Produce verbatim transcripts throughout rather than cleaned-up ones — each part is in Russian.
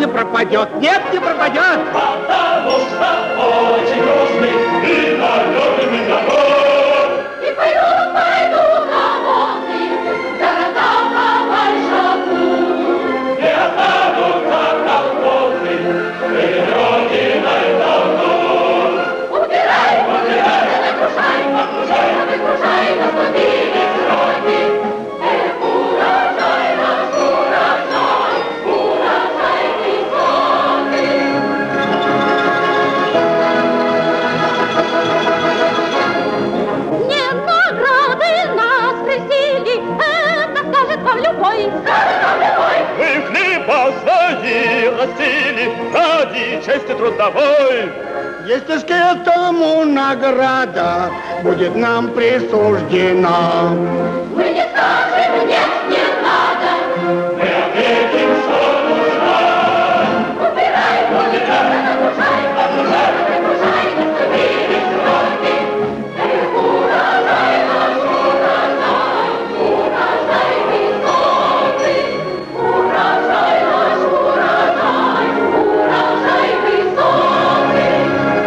не пропадет. Нет, не пропадет. Потому что очень грустный и налетный народ. И пойду, пойду на волны, города по большому. Не останутся колхозы, Родиной давно. Убирай, убирай, окружай, окружай, окружай, наступили сроки. Эх, урожай наш, урожай, урожай высокий. Не награды нас просили, это скажет вам любой. Скажет вам любой. Мы хлеба свои растили ради чести трудовой. Если ж к этому награда будет нам присуждена. Мы не скажем, нет, не надо. Мы ответим, что нужна. Убирай, убирай, окружай, окружай, окружай, наступили сроки. Эх, урожай наш, урожай, урожай высокий. Урожай наш, урожай, урожай высокий.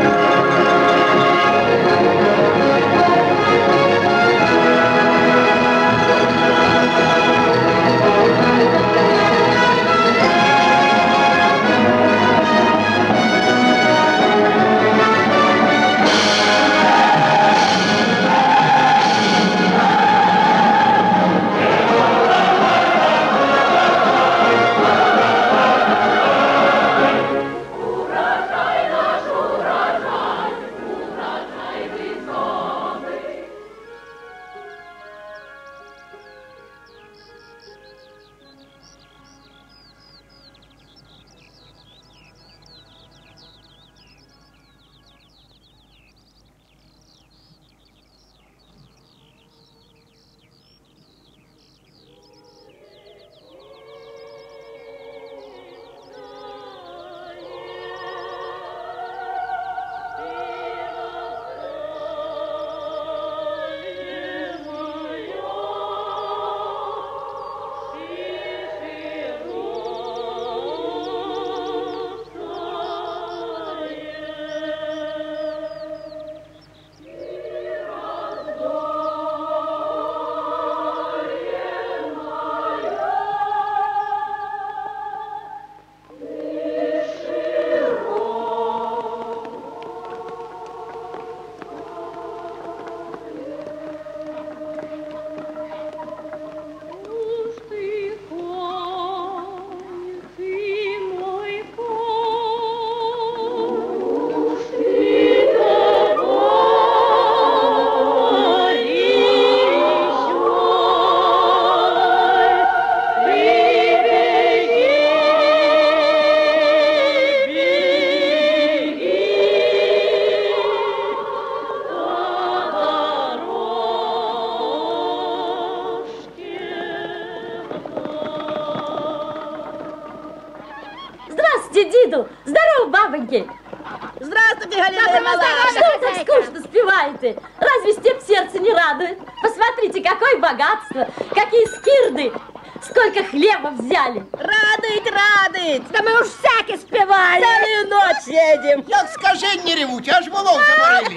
Диду! Здорово, бабоньки! Здравствуйте, Галина Малая! Что вы так скучно спеваете? Разве степь сердце не радует? Посмотрите, какое богатство! Какие скирды! Сколько хлеба взяли! Радует, радует! Да мы уж всяки спевали! Целую ночь едем! Як скажи, не ревуть, аж волов заморили.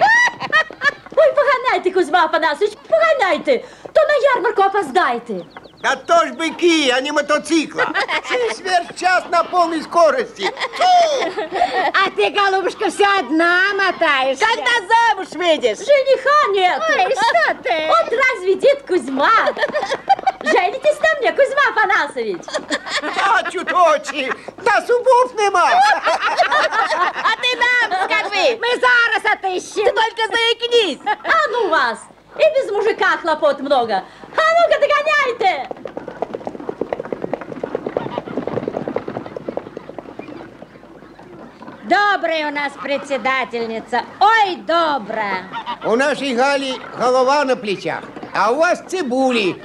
Ой, поганяйте, Кузьма Афанасович, поганяйте! То на ярмарку опоздаете! Да то ж быки, а не мотоцикла. Через сверх час на полной скорости. А ты, голубушка, все одна мотаешься. Когда замуж выйдешь? Жениха нет. Ой, что ты? Вот разве дед Кузьма? Женитесь на мне, Кузьма Афанасович. Бачу, точі, та зубов нема. А ты нам скажи. Мы зараз отыщем. Ты только заикнись. А ну вас. И без мужика хлопот много. А ну-ка, догоняйте. Добрая у нас председательница. Ой, добрая. У нашей Гали голова на плечах, а у вас цибули.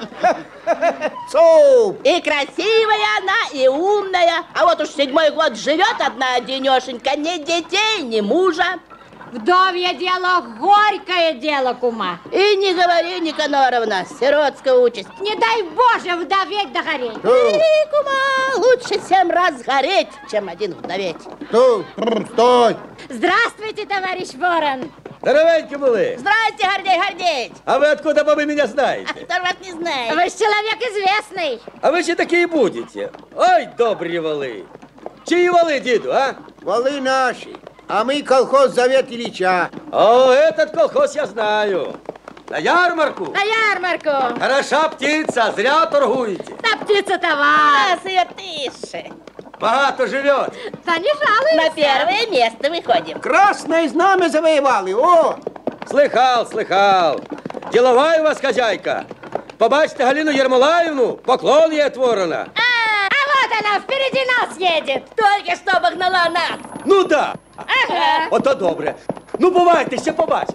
Суп. И красивая она, и умная. А вот уж седьмой год живет одна денешенька, ни детей, ни мужа. Вдовье дело, горькое дело, кума. И не говори, Никаноровна, сиротская участь. Не дай Боже вдоветь догореть. И, кума, лучше семь раз гореть, чем один вдоветь. Стой, стой. Здравствуйте, товарищ Ворон. Здоровеньки были. Здрасте, Гордей Гордеевич. А вы откуда бы вы меня знаете? Кто вас не знает? Вы же человек известный. А вы же такие будете. Ой, добрые валы. Чьи валы, деду, а? Валы наши. А мы колхоз Завет Ильича. О, этот колхоз я знаю. На ярмарку. На ярмарку. Хороша птица, зря торгуете. Та птица товар. Нас ее тише. Богато живет. Да не жалуйся. На первое место выходим. Красное знамя завоевали, о! Слыхал, слыхал. Деловая у вас хозяйка. Побачите Галину Ермолаевну, поклон ей от ворона. А, а вот она, впереди нас едет. Только что обогнала нас. Ну да. Ага. Ото добре. Ну, бувайте, ще побачите.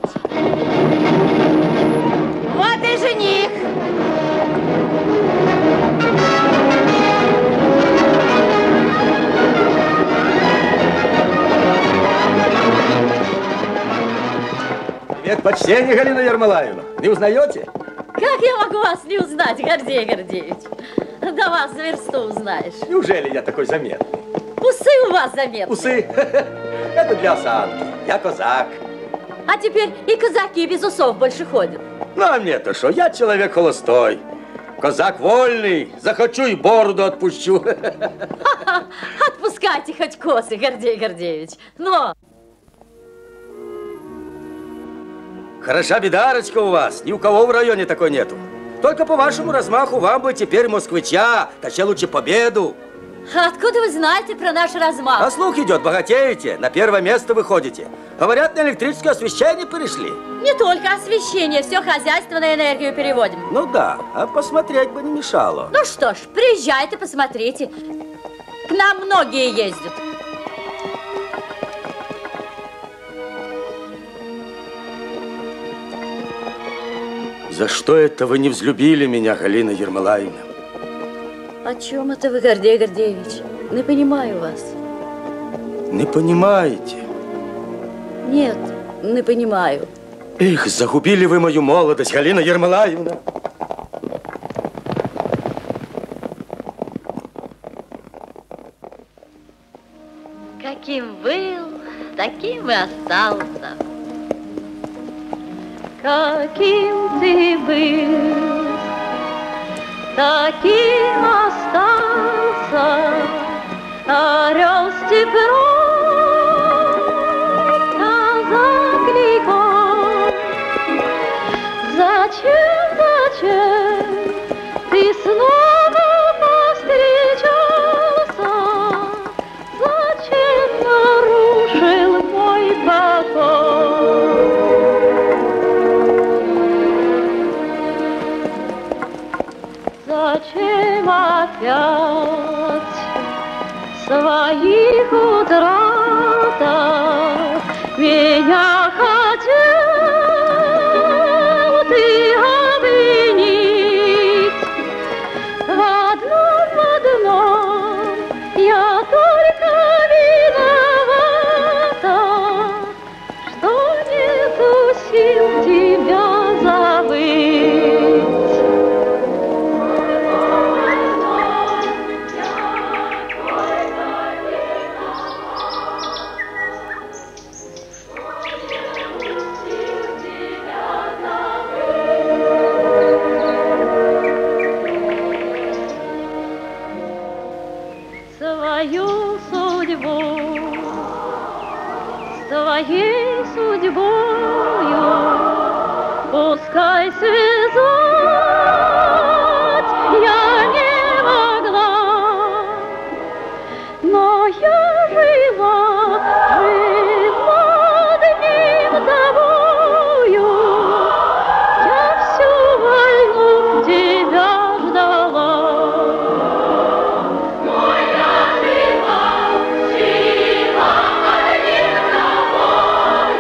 Вот и жених. Привет, почтение, Галина Ермолаевна. Не узнаете? Как я могу вас не узнать, Гордей Гордеевич? Да вас за версту узнаешь. Неужели я такой заметный? Усы у вас заметны. Усы? Это для осанки. Я козак. А теперь и казаки без усов больше ходят. Ну, а мне-то что? Я человек холостой. Козак вольный. Захочу и бороду отпущу. Ха-ха. Отпускайте хоть косы, Гордей Гордеевич. Но... Хороша бедарочка у вас. Ни у кого в районе такой нету. Только по вашему размаху вам бы теперь москвича, точнее лучше победу. А откуда вы знаете про наш размах? А слух идет, богатеете, на первое место выходите. Говорят, на электрическое освещение перешли. Не только освещение, все хозяйство на энергию переводим. Ну да, а посмотреть бы не мешало. Ну что ж, приезжайте, посмотрите. К нам многие ездят. За что это вы не взлюбили меня, Галина Ермолаевна? О чем это вы, Гордей Гордеевич? Не понимаю вас. Не понимаете? Нет, не понимаю. Эх, загубили вы мою молодость, Галина Ермолаевна. Каким был, таким и остался. Каким ты был, таким остался. Орел степной, казак легок. Зачем, зачем ты снова повстречался? Зачем нарушил мой покой? Зачем опять в своих утратах меня хотел ты обвинить? В одном, в одном я только виновата, что нету сил тебя забыть. Свою судьбу с твоей судьбою пускай связать я не могла, но я жива, жива одним тобою. Я всю войну тебя ждала. Моя жива, жива одним тобою.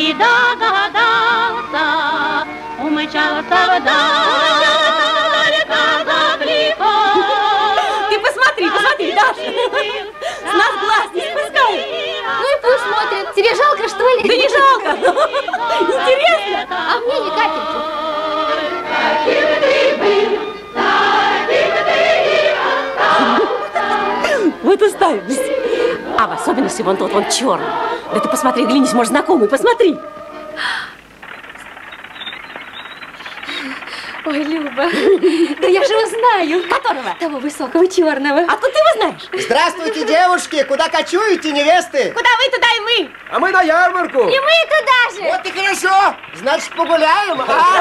и догадался, умчался вдаль, как лихо. Ты посмотри, посмотри, Даша. С нас глаз не спускает. Ну и пусть смотрит. Тебе жалко, что ли? Да не жалко. Интересно. А мне ни капельки. Вот уставимость. А в особенности вон тот, вон черный. Да ты посмотри, глянись, может, знакомый, посмотри. Ой, Люба, да я же его знаю. Которого? Того высокого черного. А тут ты его знаешь. Здравствуйте, девушки! Куда кочуете, невесты? Куда вы, туда и мы. А мы на ярмарку. И мы туда же. Вот и хорошо! Значит, погуляем, а? А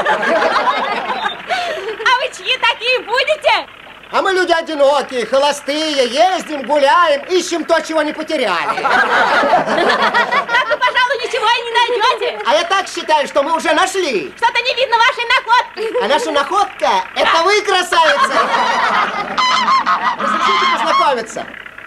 вы чьи такие будете? А мы люди одинокие, холостые, ездим, гуляем, ищем то, чего не потеряли. Так вы, пожалуй, ничего и не найдете. А я так считаю, что мы уже нашли. Что-то не видно вашей находки. А наша находка – это вы, красавица! Разрешите познакомиться.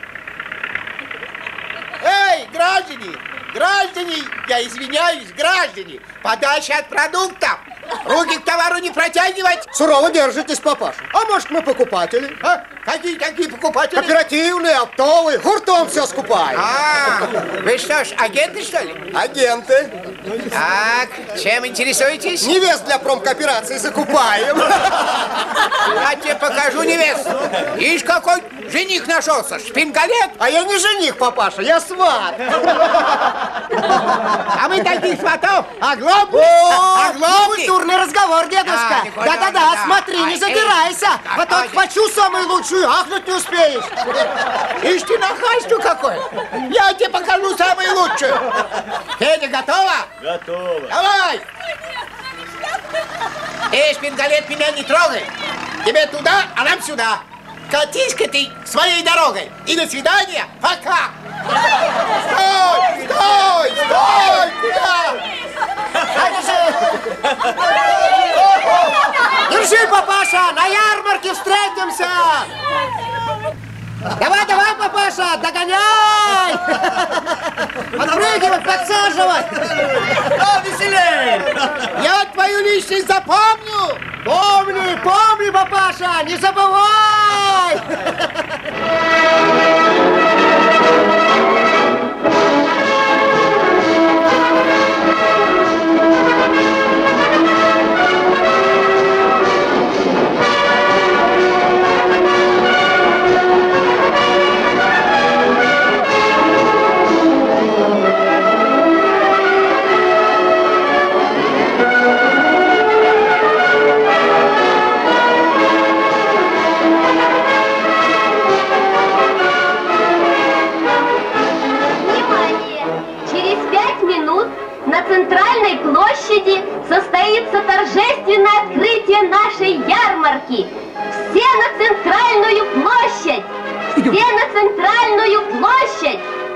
Эй, граждане! Граждане! Я извиняюсь, граждане! Подальше от продуктов! Руки к товару не протягивать! Сурово держитесь, папаша. А может, мы покупатели? А? Какие такие покупатели? Оперативные, оптовые, хуртом все скупаем. А, вы что ж, агенты, что ли? Агенты. Так, чем интересуетесь? Невест для промкооперации закупаем. Я тебе покажу невесту. Видишь, какой жених нашелся, шпингалет. А я не жених, папаша, я сват. А мы таких сватов оглобли. Оглобли. Культурный разговор, дедушка. Да-да-да, смотри, не задирайся. А то хвачу самую лучшую, ахнуть не успеешь. Ишь ты, нахальство какое. Я тебе покажу самую лучшую. Федя, готова? Готово. Давай. Эй, шпингалет, меня не трогай. Тебе туда, а нам сюда. Катись-ка ты своей дорогой. И до свидания. Пока. Стой, стой, стой. Куда? Держи, папаша, на ярмарке встретимся. Давай, давай, папаша, догоняй. Подпрыгивай, подсаживай. О, веселей. Я твою личность запомню. Помни, помни, папаша, не забывай. На центральной площади состоится торжественное открытие нашей ярмарки. Все на центральную площадь! Все на центральную площадь!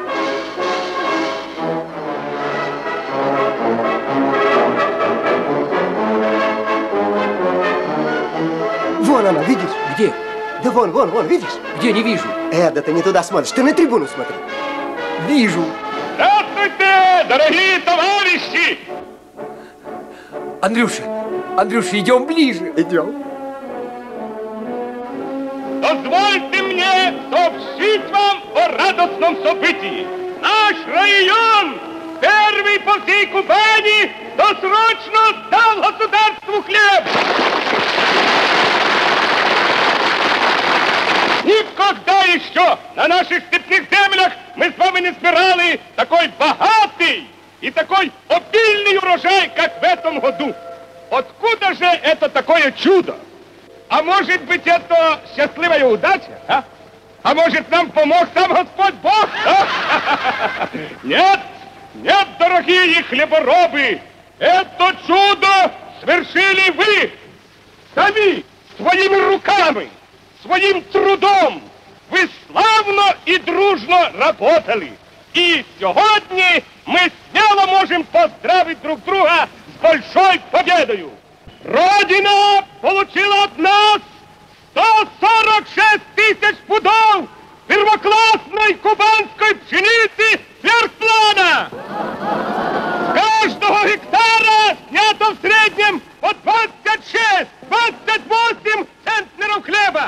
Вон она, видишь? Где? Да вон, вон, вон, видишь? Где, не вижу. Э, да ты не туда смотришь, ты на трибуну смотри. Вижу. Здравствуйте, дорогие товарищи! Андрюша, Андрюша, идем ближе. Идем. Дозвольте мне сообщить вам о радостном событии. Наш район, первый по всей Кубани, досрочно сдал государству хлеб. Никогда еще на наших степных землях мы с вами не собирали такой богатый и такой обильный урожай, как в этом году. Откуда же это такое чудо? А может быть, это счастливая удача, а? А может, нам помог сам Господь Бог, а? Нет, нет, дорогие хлеборобы, это чудо свершили вы сами, своими руками, своим трудом. Вы славно и дружно работали. И сегодня мы смело можем поздравить друг друга с большой победою. Родина получила от нас сто сорок шесть тысяч пудов первоклассной кубанской пшеницы сверхплана. Каждого что в среднем по двадцать шесть — двадцать восемь центнеров хлеба.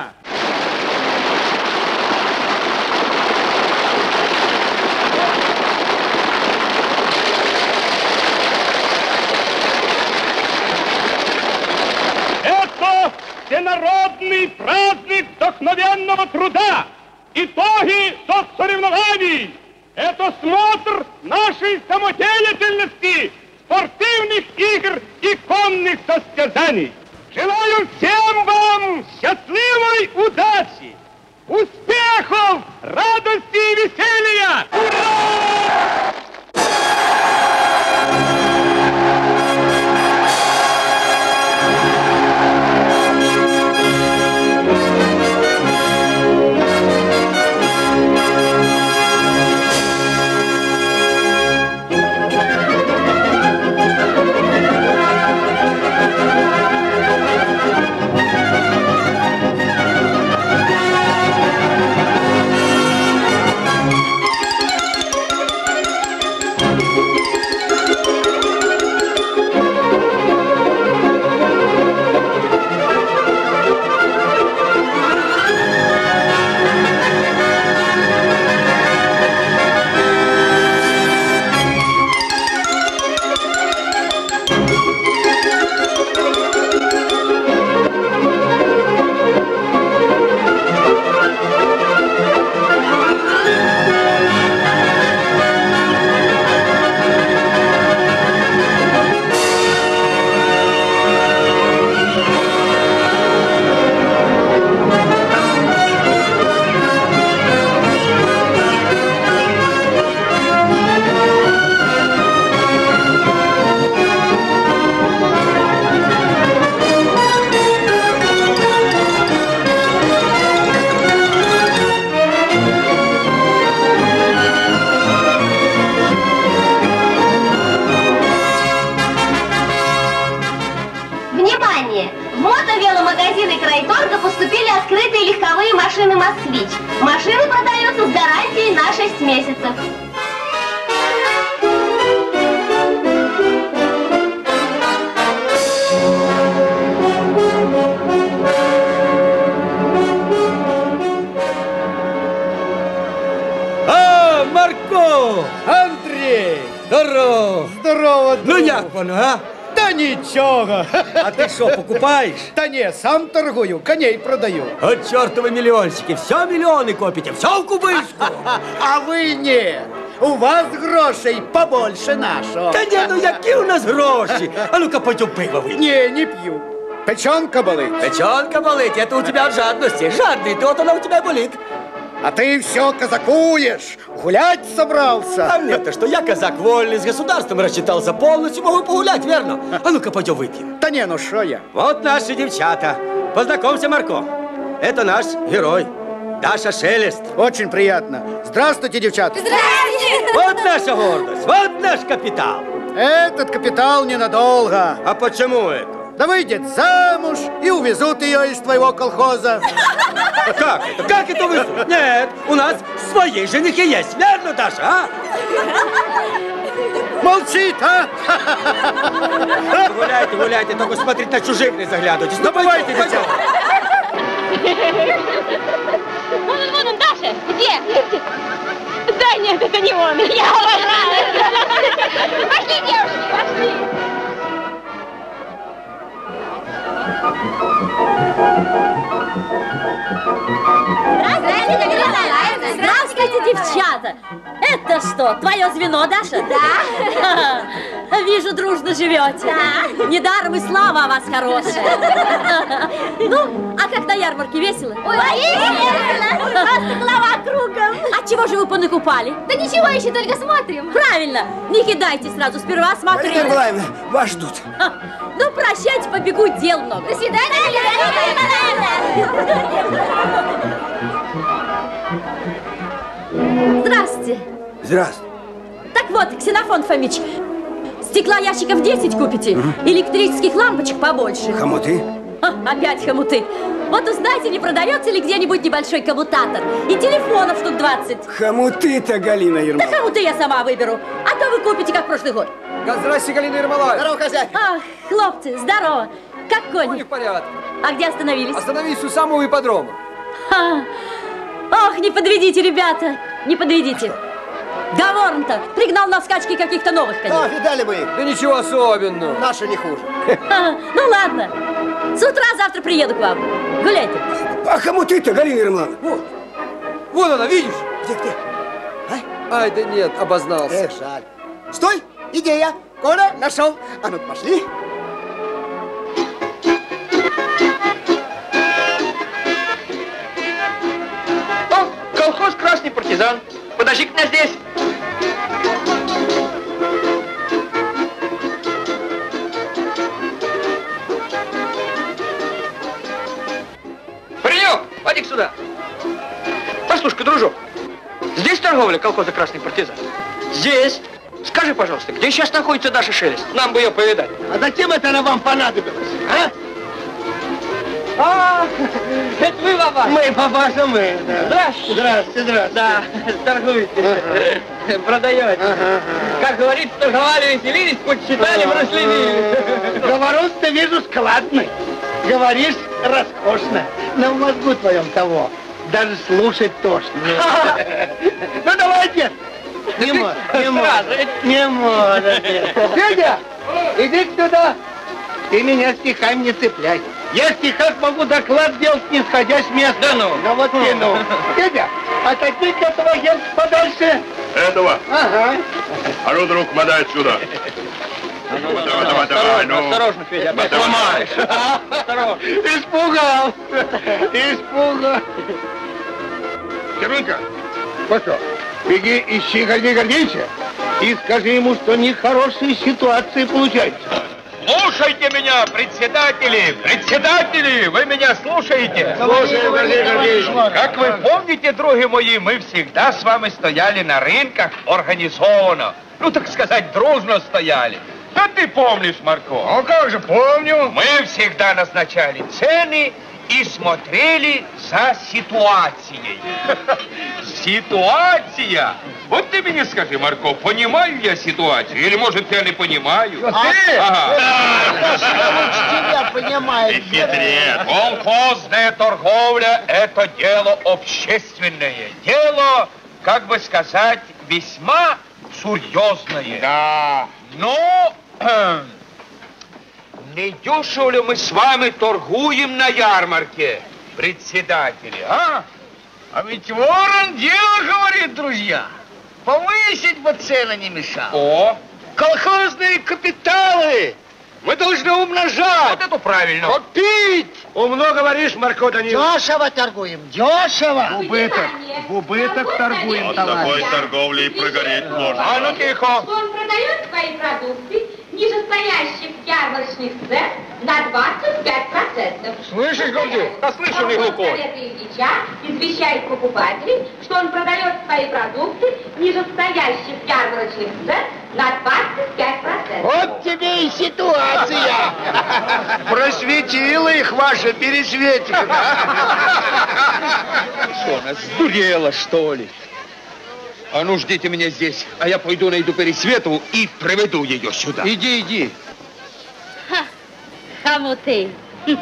Это всенародный праздник вдохновенного труда, итоги соцсоревнований. Это смотр нашей самодеятельности, спортивных игр и конных состязаний. Желаю всем вам счастливой удачи, успехов, радости и веселья! Ура! Поступили открытые легковые машины «Москвич». Машины продаются с гарантией на шесть месяцев. А, Марко! Андрей! Здорово! Здорово, Ну друг. як воно, а? Та нічого. А ты что, покупаешь? Та ні, сам торгую, коней продаю. От чертовы миллионщики, все миллионы копите, все в кубышку. А ви ні. У вас грошей побольше нашого. Та ні, ну які у нас гроші? А ну-ка, пойдем пиво выпьем. Ні, не п'ю. Печонка болить. Печенка болит, это у тебя от жадности. Жадный ты, вот она у тебя болит. А ты все казакуешь, гулять собрался. А мне-то что, я казак вольный, с государством рассчитался полностью, могу погулять, верно? А ну-ка, пойдем выпьем. Та ні, ну що я? Вот наши девчата. Познакомься, Марко. Это наш герой, Даша Шелест. Очень приятно. Здравствуйте, девчата. Здравствуйте! Вот наша гордость, вот наш капитал. Этот капитал ненадолго. А почему это? Да выйдет замуж и увезут ее из твоего колхоза. Как это? Как это вы? Нет, у нас свои женихи есть, верно, Даша, а? Молчит, а? Гуляйте, гуляйте, только смотрите, на чужих не заглядывайтесь. Ну, Бывайте, девчата. Вон он, вон он, Даша! Где? Да нет, это не он. Я уважаю. Пошли, девушки, пошли. Здравствуйте, Здравствуйте, девчата! Это что, твое звено, Даша? Да. Вижу, дружно живете. Да. Недаром и слава о вас хорошая. Ну, а как на ярмарке весело? Ой, весело! Просто голова кругом. А чего же вы понакупали? Да ничего, еще только смотрим. Правильно, не кидайте сразу, сперва смотрите. Марина Николаевна, вас ждут. Ну, прощайте, побегу, дел много. До свидания, Здравствуйте. Здравствуй. Так вот, Ксенофон Фомич, стекла ящиков десять купите, электрических лампочек побольше. Хомуты? А, опять хомуты. Вот узнайте, не продается ли где-нибудь небольшой коммутатор. И телефонов штук двадцать. Хомуты-то, Галина Да Ермоловна. хомуты я сама выберу. А то вы купите, как в прошлый год. Здрасте, Галина Ермолаевна. Здорово, хозяин. Ах, хлопцы, здорово. Как Кони кони? в порядке. А где остановились? Остановились у самого ипподрома. Ха. Ох, не подведите, ребята, не подведите. Гаворн-то пригнал на скачки каких-то новых коней. А, видали мы их. Да ничего особенного. Наши не хуже. Ха. Ну ладно, с утра завтра приеду к вам. Гуляйте. А кому ты-то, Галина Ермолаевна? Вот. Вон она, видишь? Где, где? А? Ай, да нет, обознался. Эх, жаль. Стой, идея. Коля, нашел. А ну, пошли. О, колхоз «Красный партизан». Подожди-ка меня здесь. Паренек, поди сюда. Послушай-ка, дружок, здесь торговля колхоза «Красный партизан»? Здесь. Скажи, пожалуйста, где сейчас находится Даша Шелест? Нам бы ее повидать. А зачем это она вам понадобилась, а? А, это вы, баба? Мы, папаша, мы. Да. Здравствуйте. Здравствуйте, здравствуйте. Да, торгуете, ага. Продаете. Ага, ага. Как говорится, торговали, веселились, подсчитали, ага. Проследили. Говорун-то вижу складный. Говоришь роскошно. Но в мозгу твоем того. Даже слушать тошно. Ну давай, дед. Не может, не может, не может. Федя, иди сюда. Ты меня стихами не цепляй. Я в стихах могу доклад делать, не сходя с места. Да ну. Да вот и ну. Федя, отойди от этого агента подальше. Этого? Ага. А ну, друг, мотай отсюда. Ну, ну, давай, ну, давай, давай, ну. Осторожно, Федя, опять сломаешь. Осторожно. Испугал. Испугал. Червонька. Ну что, беги, ищи Гордея Гордеевича и скажи ему, что нехорошие ситуации получаются. Слушайте меня, председатели! Председатели, вы меня слушаете? Слушаем, Гордей Гордеевич. Как вы помните, други мои, мы всегда с вами стояли на рынках организованно. Ну, так сказать, дружно стояли. Да ты помнишь, Марко? Ну как же, помню. Мы всегда назначали цены и смотрели за ситуацией. Ситуация? Вот ты мне скажи, Марко, понимаю я ситуацию? Или, может, я не понимаю? А ты? Ага. Тебя понимаешь. Хитрец. Колхозная торговля – это дело общественное. Дело, как бы сказать, весьма серьезное. Да. Но э, не дешево ли мы с вами торгуем на ярмарке, председатели, а? А ведь ворон дело говорит, друзья. Повысить бы цены не мешало. О, Колхозные капиталы мы должны умножать. вот это правильно. Купить. Умно говоришь, Марко Данилович. Дешево торгуем, дешево. Убыток. Убыток торгуем, От такой торговли и прогореть можно. А ну тихо. Что он продает свои продукты нижестоящих ярмарочных цен на двадцать пять процентов. Слышишь, Гордей? Да слышу, не глухой. Совета Ильича извещает покупателей, что он продает свои продукты нижестоящих ярмарочных цен на двадцать пять процентов. Вот тебе и ситуация. Просветила их ваша пересветика. Что, она сдурела, что ли? А ну, ждите меня здесь, а я пойду найду Пересветову и приведу ее сюда. Иди, иди. Ха, хомуты. Хм.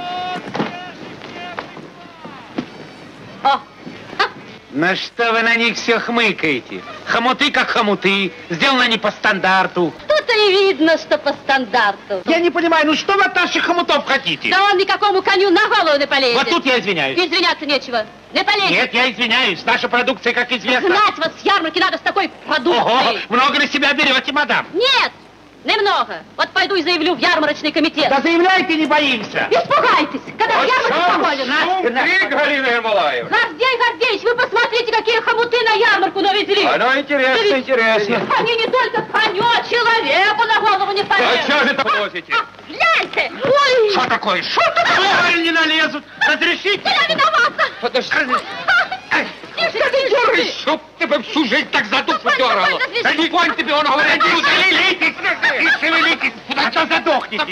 О, На что вы на них все хмыкаете? Хомуты как хомуты, сделано не по стандарту. тут и видно, что по стандарту. Я не понимаю, ну что вы от наших хомутов хотите? Да он никакому коню на голову не полезет. Вот тут я извиняюсь. Извиняться нечего. Не полезет. Нет, я извиняюсь. Наша продукция, как известно... Гнать вас с ярмарки надо с такой продукцией. Ого, много на себя берете, мадам. Нет, немного. Вот пойду и заявлю в ярмарочный комитет. Да заявляйте, не боимся. Испугайтесь, когда в ярмарку походят. Ты, Галина Ермолаевна. Гордей Гордеевич, вы посмотрите, какие хомуты на ярмарку навезли. Оно интересно, интересно. Они не только коню, а человеку на голову не А полезут. что же это носите? А, гляньте! Ой! Что такое? Что такое? Не налезут. Разрешите? Я виновата! Подожди. Тише, тише! Чтоб тебе всю жизнь так за душу дергало. Да не конь тебе, он говорит, не шевелитесь, не шевелитесь. А то задохнете.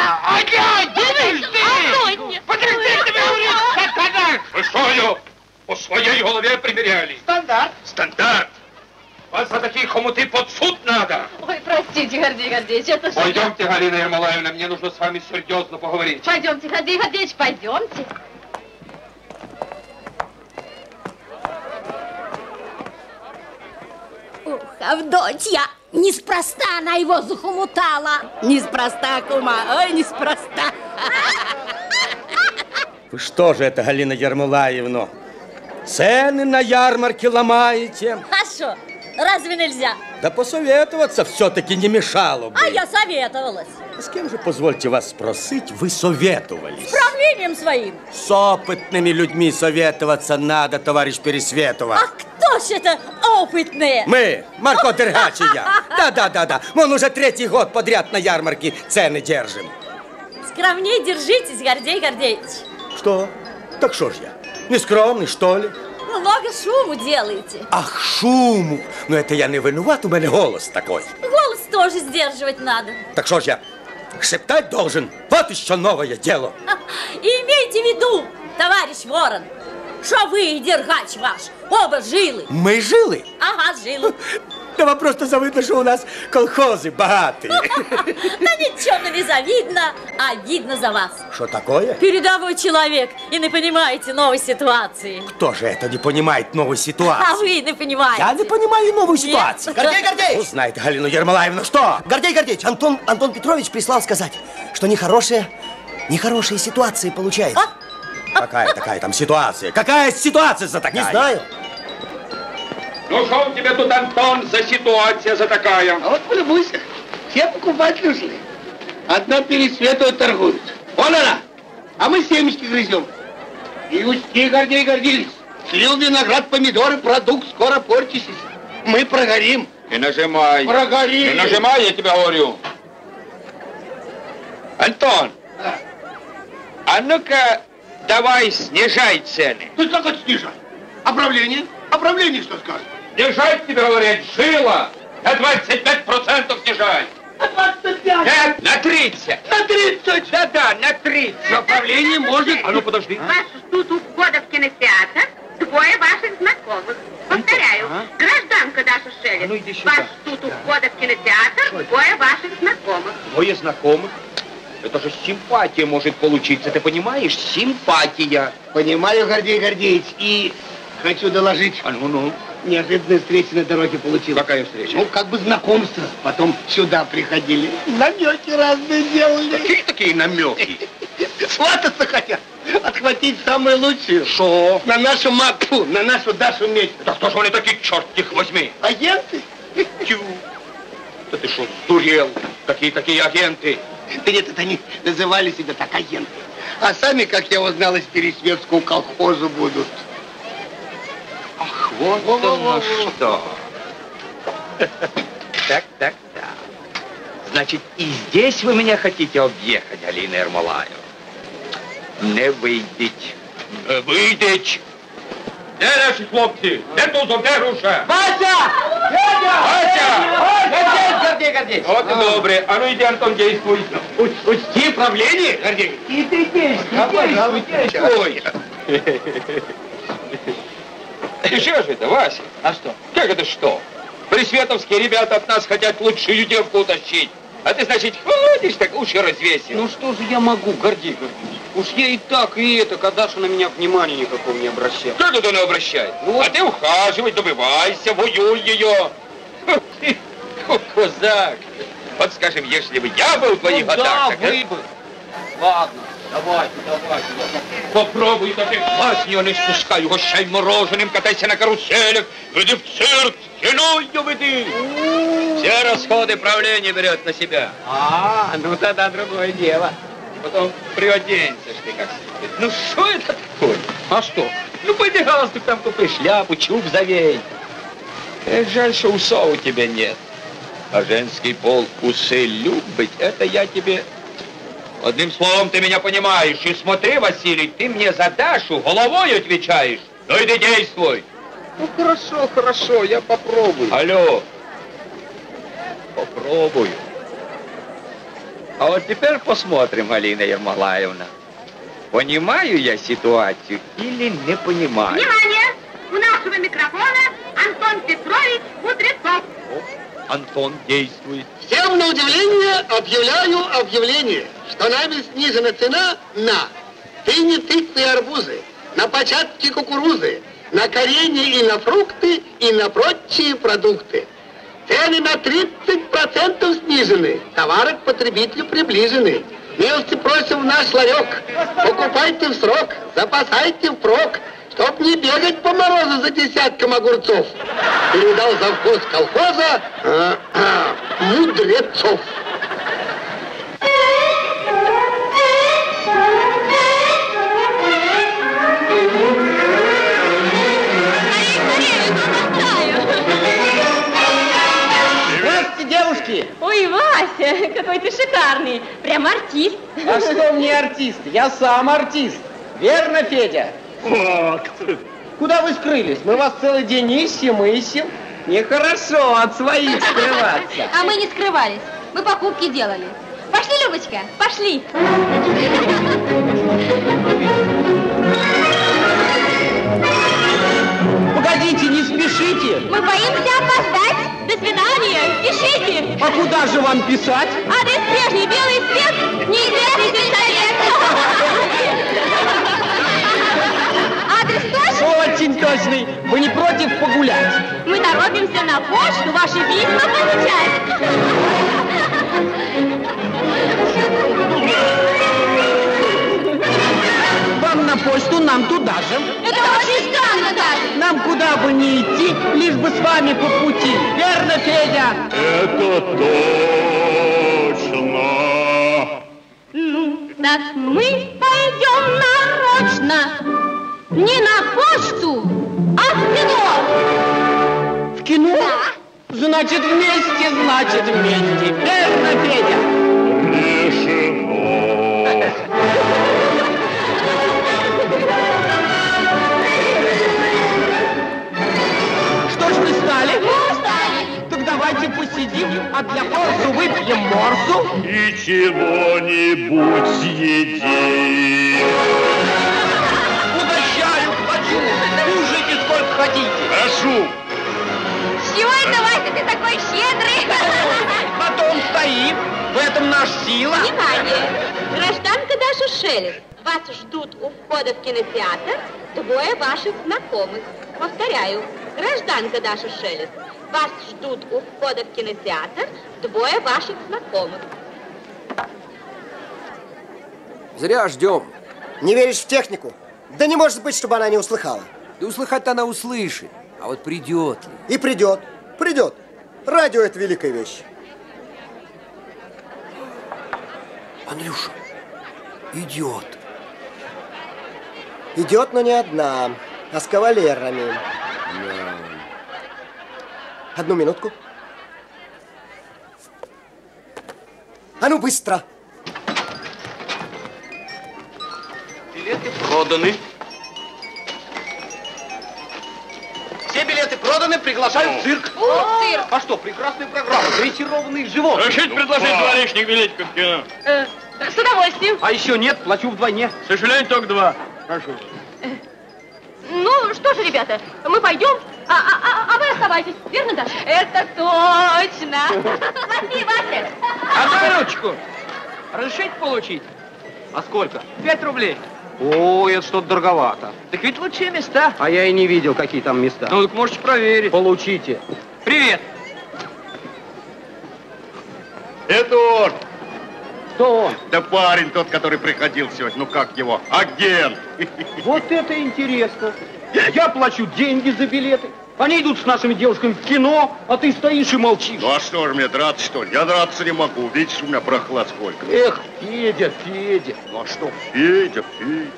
Подожди, тебе говорит, сатана! Вы что ее по своей голове примеряли? Стандарт. Стандарт. Вас за такие хомуты под суд надо. Ой, простите, Гордей Гордеевич, это что? Пойдемте, Галина Ермолаевна, мне нужно с вами серьезно поговорить. Пойдемте, Гордей Гордеевич, пойдемте. Ух, Авдотья, неспроста она его захомутала. Неспроста, кума, ой, неспроста. Вы что же это, Галина Ермолаевна, цены на ярмарке ломаете? А что, разве нельзя? Да посоветоваться все-таки не мешало бы. А я советовалась. С кем же, позвольте вас спросить, вы советовались? С правлением своим. С опытными людьми советоваться надо, товарищ Пересветова. А кто ж это опытные? Мы, Марко Дергач и я. Да-да-да-да. Мы уже третий год подряд на ярмарке цены держим. Скромней держитесь, Гордей Гордеевич. Что? Так что ж я? Нескромный, что ли? Много шуму делаете. Ах, шуму! Ну это я не виноват, у меня голос такой. Голос тоже сдерживать надо. Так что ж я? Шептать должен. Вот еще новое дело. И имейте в виду, товарищ Ворон, что вы и Дергач ваш оба жилы. Мы жилы? Ага, жилы. Да вам просто завидно, что у нас колхозы богатые. Да ничего не завидно, а видно за вас. Что такое? Передовой человек, и не понимаете новой ситуации. Кто же это не понимает новой ситуации? А вы не понимаете. Я не понимаю новую ситуацию. Гордей Гордеевич! Узнайте, Галину Ермолаевну, что? Гордей Гордеевич, Антон, Антон Петрович прислал сказать, что нехорошая, нехорошая ситуация получается. А? Какая такая там ситуация? Какая ситуация за такая? Не знаю. Ну что у тебя тут, Антон, за ситуация за такая? А вот полюбуйся, все покупатели ушли. Одна Пересветова торгует. Вон она, а мы семечки грызем. И учти, Гордей Гордеевич, слил виноград, помидоры, продукт скоро портится. Мы прогорим. Не нажимай. Прогорим. Не нажимай, я тебя говорю. Антон, Да. а ну-ка давай снижай цены. Ну как это снижать? А правление? А правление что скажет? Снижать тебе говорят, жила. На двадцать пять процентов снижай. На двадцать пять. Нет, на тридцать. На тридцать. Да-да, на тридцать. Но правление может... А ну подожди. Вас ждут у входа в кинотеатр двое ваших знакомых. Повторяю, А? гражданка Даша Шелест. Ну, иди сюда. Вас ждут у входа в кинотеатр двое ваших знакомых. Двое знакомых. Это же симпатия может получиться, ты понимаешь? Симпатия. Понимаю, Гордей Гордеевич, и хочу доложить. А ну, ну. Неожиданная встреча на дороге получилась. Какая встреча? Ну, как бы знакомство. Потом сюда приходили. Намеки разные делали. Какие такие намеки? Свататься хотят. Отхватить самое лучшее. Шо? На нашу мапу, на нашу Дашу Медь. Да кто же они такие, черт их возьми? Агенты? Тю. Да ты что, сдурел? Какие такие агенты? Да нет, это они называли себя так агенты. А сами, как я узнал, из Пересветского колхоза будут. Ах, вот оно что. Так, так, так. Значит, и здесь вы меня хотите объехать, Галина Ермолаевна? Не выйдеть. Не выйдеть. Де наші хлопці? Де тут, де руша? Вася! Федя! Вася! Гордей Гордеевич! Вот и добре. А ну иди, Антон, действуй. Учти правление, Гордей. И ты действуй. Ой. И что же это, Вася? А что? Как это что? Пресветовские ребята от нас хотят лучшую девку утащить. А ты, значит, ходишь так, уши развесил. Ну что же я могу, Гордей Гордеевич? Уж я и так, и это, когда же на меня внимания никакого не обращает. Кто тут не обращает? Вот. А ты ухаживай, добивайся, воюй ее. Козак. Вот скажем, если бы я был в твоих Ну годах, да, так, вы бы. Ладно, давайте, давайте. попробуй, да ты глаз не не спускай, угощай мороженым, катайся на каруселях, иди в цирк, кино ее веди. Все расходы правление берет на себя. А, ну тогда другое дело. Потом приоденься ж ты как следует. Ну что это такое? А что? Ну пойди галстук там купи, шляпу, чуб завей. Эх, жаль, что усов у тебя нет. А женский пол усы любить, это я тебе... Одним словом, ты меня понимаешь. И смотри, Василий, ты мне за Дашу головой отвечаешь. Ну иди действуй. Ну хорошо, хорошо, я попробую. Алло. Попробую. А вот теперь посмотрим, Галина Ермолаевна. Понимаю я ситуацию или не понимаю? Внимание! У нашего микрофона Антон Петрович Кудрецов. Антон, действуй. Всем на удивление объявляю объявление, что нами снижена цена на дыни, тыквы и арбузы, на початки кукурузы, на коренья и на фрукты и на прочие продукты. Цены на тридцать процентов снижены, товары к потребителю приближены. Милости просим в наш ларек, покупайте в срок, запасайте впрок, чтоб не бегать по морозу за десятком огурцов. Передал завхоз колхоза а, а, мудрецов. Здравствуйте, девушки! Ой, Вася, какой ты шикарный. Прям артист. А что мне артист? Я сам артист. Верно, Федя? Вот. Куда вы скрылись? Мы вас целый день ищем, ищем. Нехорошо от своих скрываться. А мы не скрывались. Мы покупки делали. Пошли, Любочка, пошли. Погодите, не спешите. Мы боимся опоздать. До свидания, пишите. А куда же вам писать? Адрес прежний, белый свет, неизвестный сельсовет. Адрес точный? Очень точный. Вы не против погулять? Мы торопимся на почту ваши письма получать. Вам на почту, нам туда же. Это очень странно даже. Нам куда бы ни идти, лишь бы с вами по пути. Верно, Федя? Это точно. Ну, так мы пойдем нарочно. Не на почту, а в кино. В кино? Да. Значит, вместе, значит, вместе. Верно, Федя? Решено. Что ж вы стали? Ну, встали. Так давайте посидим, а для порсу выпьем морсу. И чего-нибудь съедим. Угощаю, плачу. Кушайте сколько хотите. Прошу. С чего это, Вася, ты такой щедрый? Потом стоим. В этом наша сила. Внимание! Гражданка Даша Шелест, вас ждут у входа в кинотеатр двое ваших знакомых. Повторяю, гражданка Даша Шелест, вас ждут у входа в кинотеатр двое ваших знакомых. Зря ждем. Не веришь в технику? Да не может быть, чтобы она не услыхала. Да услыхать-то она услышит. А вот придет ли? И придет. Придет. Радио — это великая вещь. Андрюша, идет. Идет, но не одна, а с кавалерами. Да. Одну минутку. А ну, быстро! Билеты проданы. Все билеты проданы, приглашаю в цирк. О, цирк! А что, прекрасная программа, дрессированные животные. Решить предложить два лишних билетика в кино. Э, с удовольствием. А еще нет, плачу вдвойне. К сожалению, только два. Прошу. Ну, что же, ребята, мы пойдем, а, а, а вы оставайтесь, верно, Даша? Это точно. Спасибо, Вася. Одну минуточку. Разрешите получить? А сколько? Пять рублей. О, это что-то дороговато. Так ведь лучшие места. А я и не видел, какие там места. Ну, так можете проверить. Получите. Привет. Это он. Кто он? Да парень тот, который приходил сегодня. Ну как его? Агент. Вот это интересно. Я плачу деньги за билеты. Они идут с нашими девушками в кино, а ты стоишь и молчишь. Ну а что же мне, драться что ли? Я драться не могу. Видишь, у меня прохлад сколько. Эх, Федя, Федя. Ну а что? Федя, Федя.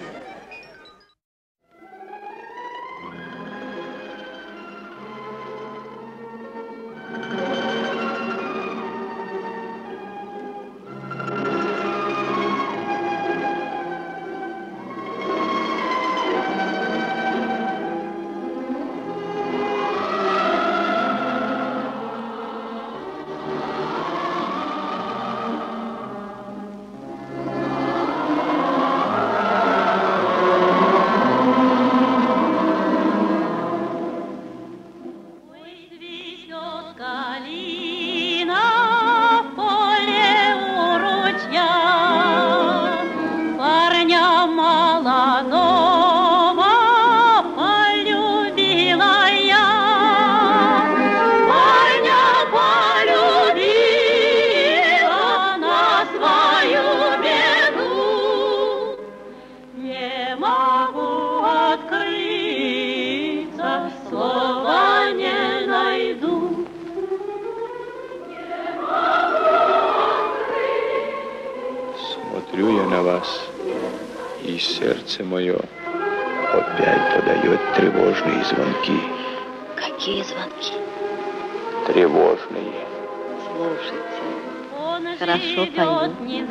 Смотрю я на вас, и сердце мое опять подает тревожные звонки. Какие звонки? Тревожные. Слушайте. Он Хорошо живет, пою. не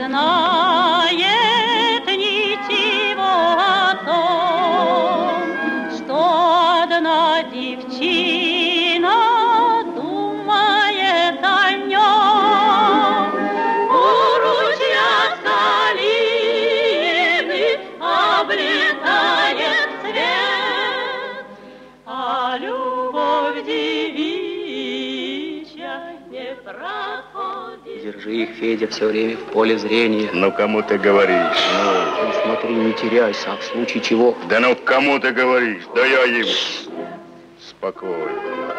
знает ничего о том, что одна девчина думает о нем. У ручья Калины облетает цвет, а любовь девичья не проходит. Держи их, Федя, все время в поле зрения. Ну, кому ты говоришь? Ну, ну, смотри, не теряйся, а в случае чего... Да ну, кому ты говоришь? Да я им... Спокойно.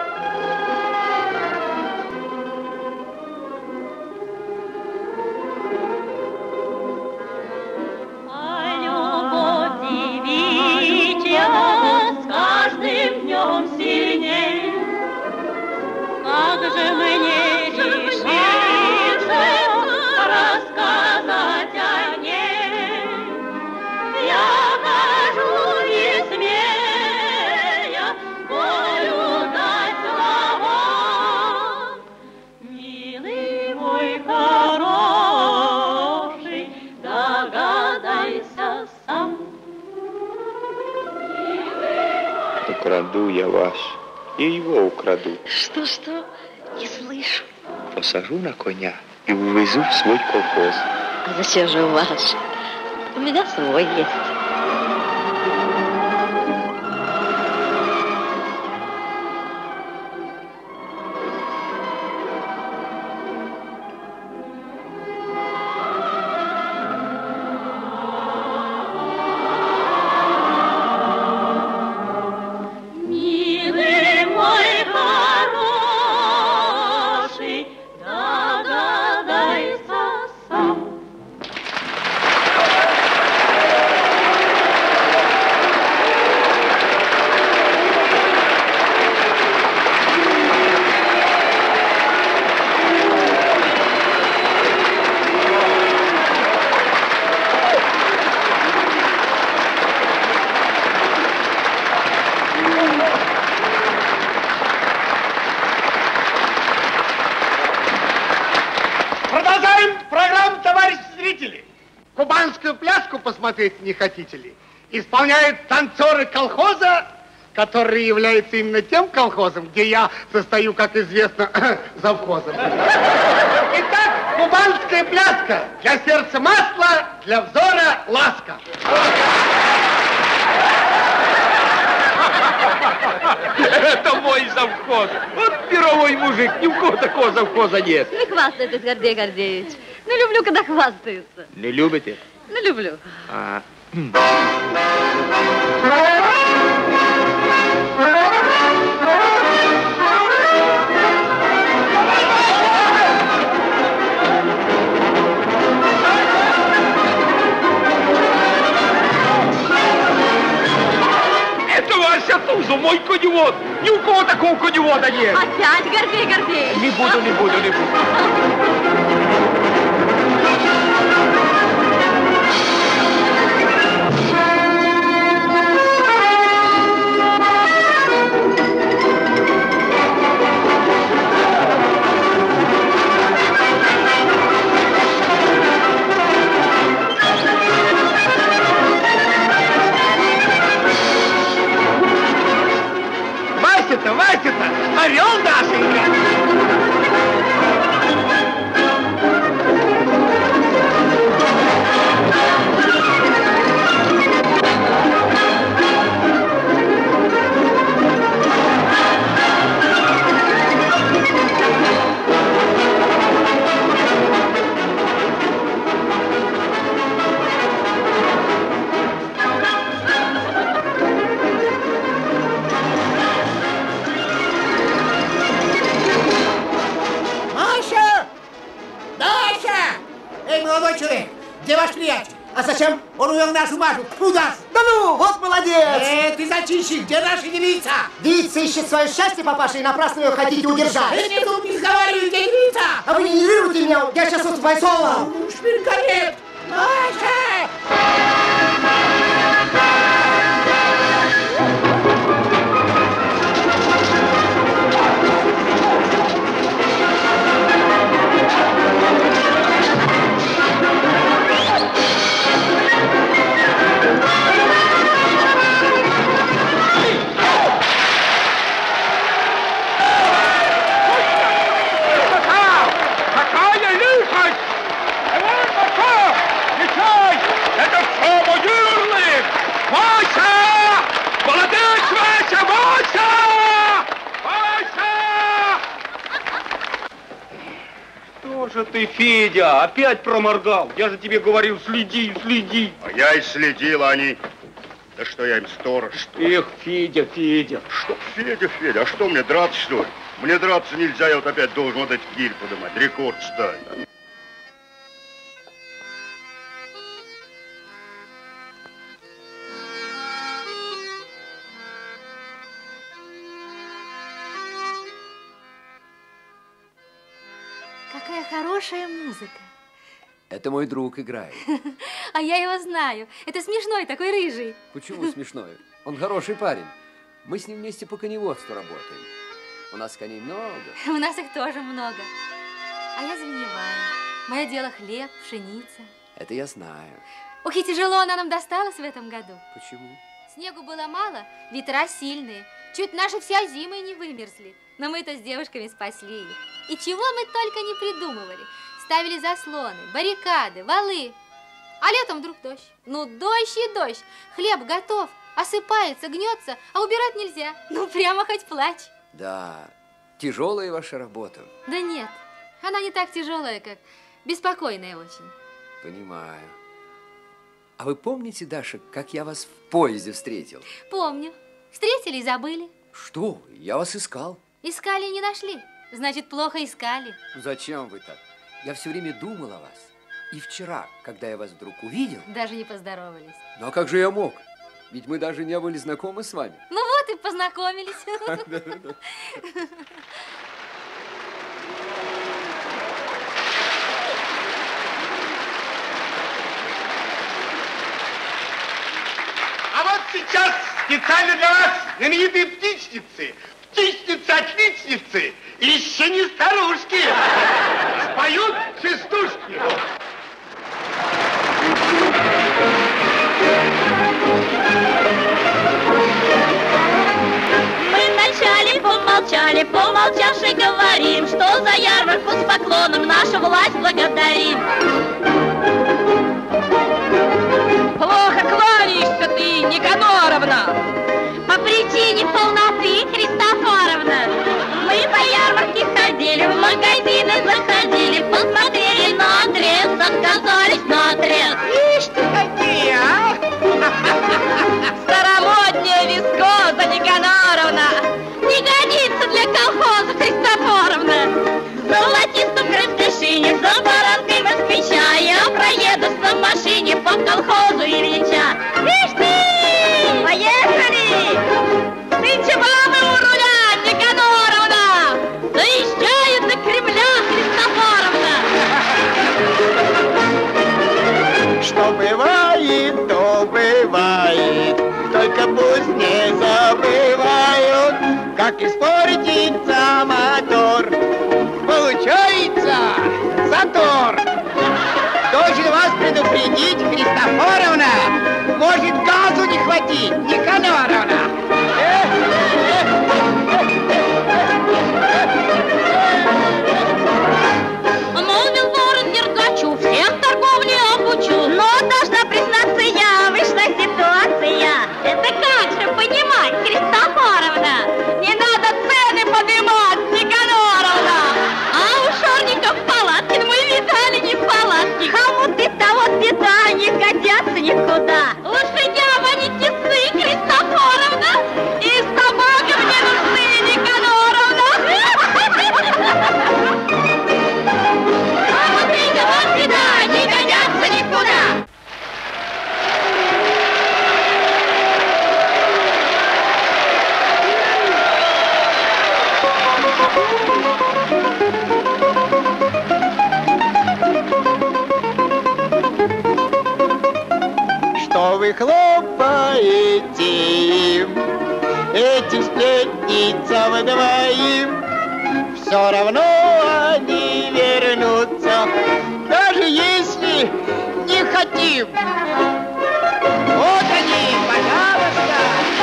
А любовь девичья с каждым днем сильней. Как же мне решиться рассказать о ней? Я хожу не смея, волю дать слова. Милый мой хороший, догадайся сам. Украду я вас, и его украду. Что-что? Не слышу. Посажу на коня и увезу в свой колхоз. А зачем же ваш? У меня свой есть. Милый мой хороший, догадайся сам. Продолжаем программу, товарищи зрители. Кубанскую пляску посмотреть не хотите ли? Исполняют танцоры колхоза, который является именно тем колхозом, где я состою, как известно, завхозом. Итак, кубанская пляска. Для сердца масло, для взора ласка. Это мой завхоз. Вот пировой мужик, ни у кого такого завхоза нет. Не хвастайтесь, Гордей Гордеевич. Не люблю, когда хвастаются. Не любите? Не люблю. А, это Вася Тузов, мой коневод. Ни у кого такого коневода нет. Опять Гордей Гордеевич. Не буду, не буду, не буду. Вася-то, Вася-то, орел Дашенька. Молодой человек, где ваш приятель? А зачем? Он увел нашу Машу. Куда? Да ну, вот молодец! Э, ты зачинщик, где наша девица? Девица ищет свое счастье, папаша, и напрасно ее хотите удержать. Э, не тут не разговаривай, где девица? А вы не нервируйте меня, я сейчас вот твое слово. Ну, шпилька нет. Маша! Что ты, Федя, опять проморгал? Я же тебе говорил, следи, следи. А я и следил, они. Да что я им сторож, что ли? Эх, Федя, Федя. Что, Федя, Федя, а что, мне драться, что ли? Мне драться нельзя, я вот опять должен вот этот гирь поднимать, рекорд ставить. Какая хорошая музыка. Это мой друг играет. А я его знаю. Это смешной такой рыжий. Почему смешной? Он хороший парень. Мы с ним вместе по коневодству работаем. У нас коней много. У нас их тоже много. А я звеневаю. Мое дело хлеб, пшеница. Это я знаю. Ох, и тяжело она нам досталась в этом году. Почему? Снегу было мало, ветра сильные. Чуть наши вся зимы не вымерзли. Но мы-то с девушками спасли их. И чего мы только не придумывали. Ставили заслоны, баррикады, валы. А летом вдруг дождь. Ну, дождь и дождь. Хлеб готов, осыпается, гнется, а убирать нельзя. Ну, прямо хоть плачь. Да, тяжелая ваша работа. Да нет, она не так тяжелая, как беспокойная очень. Понимаю. А вы помните, Даша, как я вас в поезде встретил? Помню. Встретили и забыли. Что вы? Я вас искал. Искали и не нашли. Значит, плохо искали. Зачем вы так? Я все время думал о вас. И вчера, когда я вас вдруг увидел... Даже не поздоровались. Ну, а как же я мог? Ведь мы даже не были знакомы с вами. Ну вот и познакомились. А вот сейчас специально для вас знаменитые птичницы. Птичницы-отличницы. Еще не старушки. Споют частушки. Мы вначале помолчали, помолчавши говорим, что за ярмарку с поклоном нашу власть благодарим. Плохо кланяешься ты, Никаноровна. По причине полноты, Христофоровна. Мы по ярмарке ходили, в магазины заходили, посмотрели на отрез, отказались на отрез. Ишь ты какие, а! Старомодняя вискоза, Никаноровна. Не годится для колхоза, Христофоровна. В золотистом крестышине, за баранкой москвича я проеду на машине по колхозу Ильича. Ишь ты! Поехали! Нынче бабы у руля, Никаноровна! Заезжают до Кремля, Христофоровна! Что бывает, то бывает, только пусть не забывают, как испортится мотор. Получается затор. Должен вас предупредить, Христофоровна, может газу не хватить, Никаноровна. Молвил ворон Дергачу, всех торговли обучу. Но должна признаться, я вышла ситуация. Это как же понимать, Христофоровна? Не надо цены поднимать, Никаноровна! А у шорников палатки мы видали не в палатке. Хомуты-то вот беда, не годятся никуда. Лошадям они тесны, Христофоровна! вы хлопаете этим сплетницам двоим, все равно они вернутся, даже если не хотим. Вот они, пожалуйста.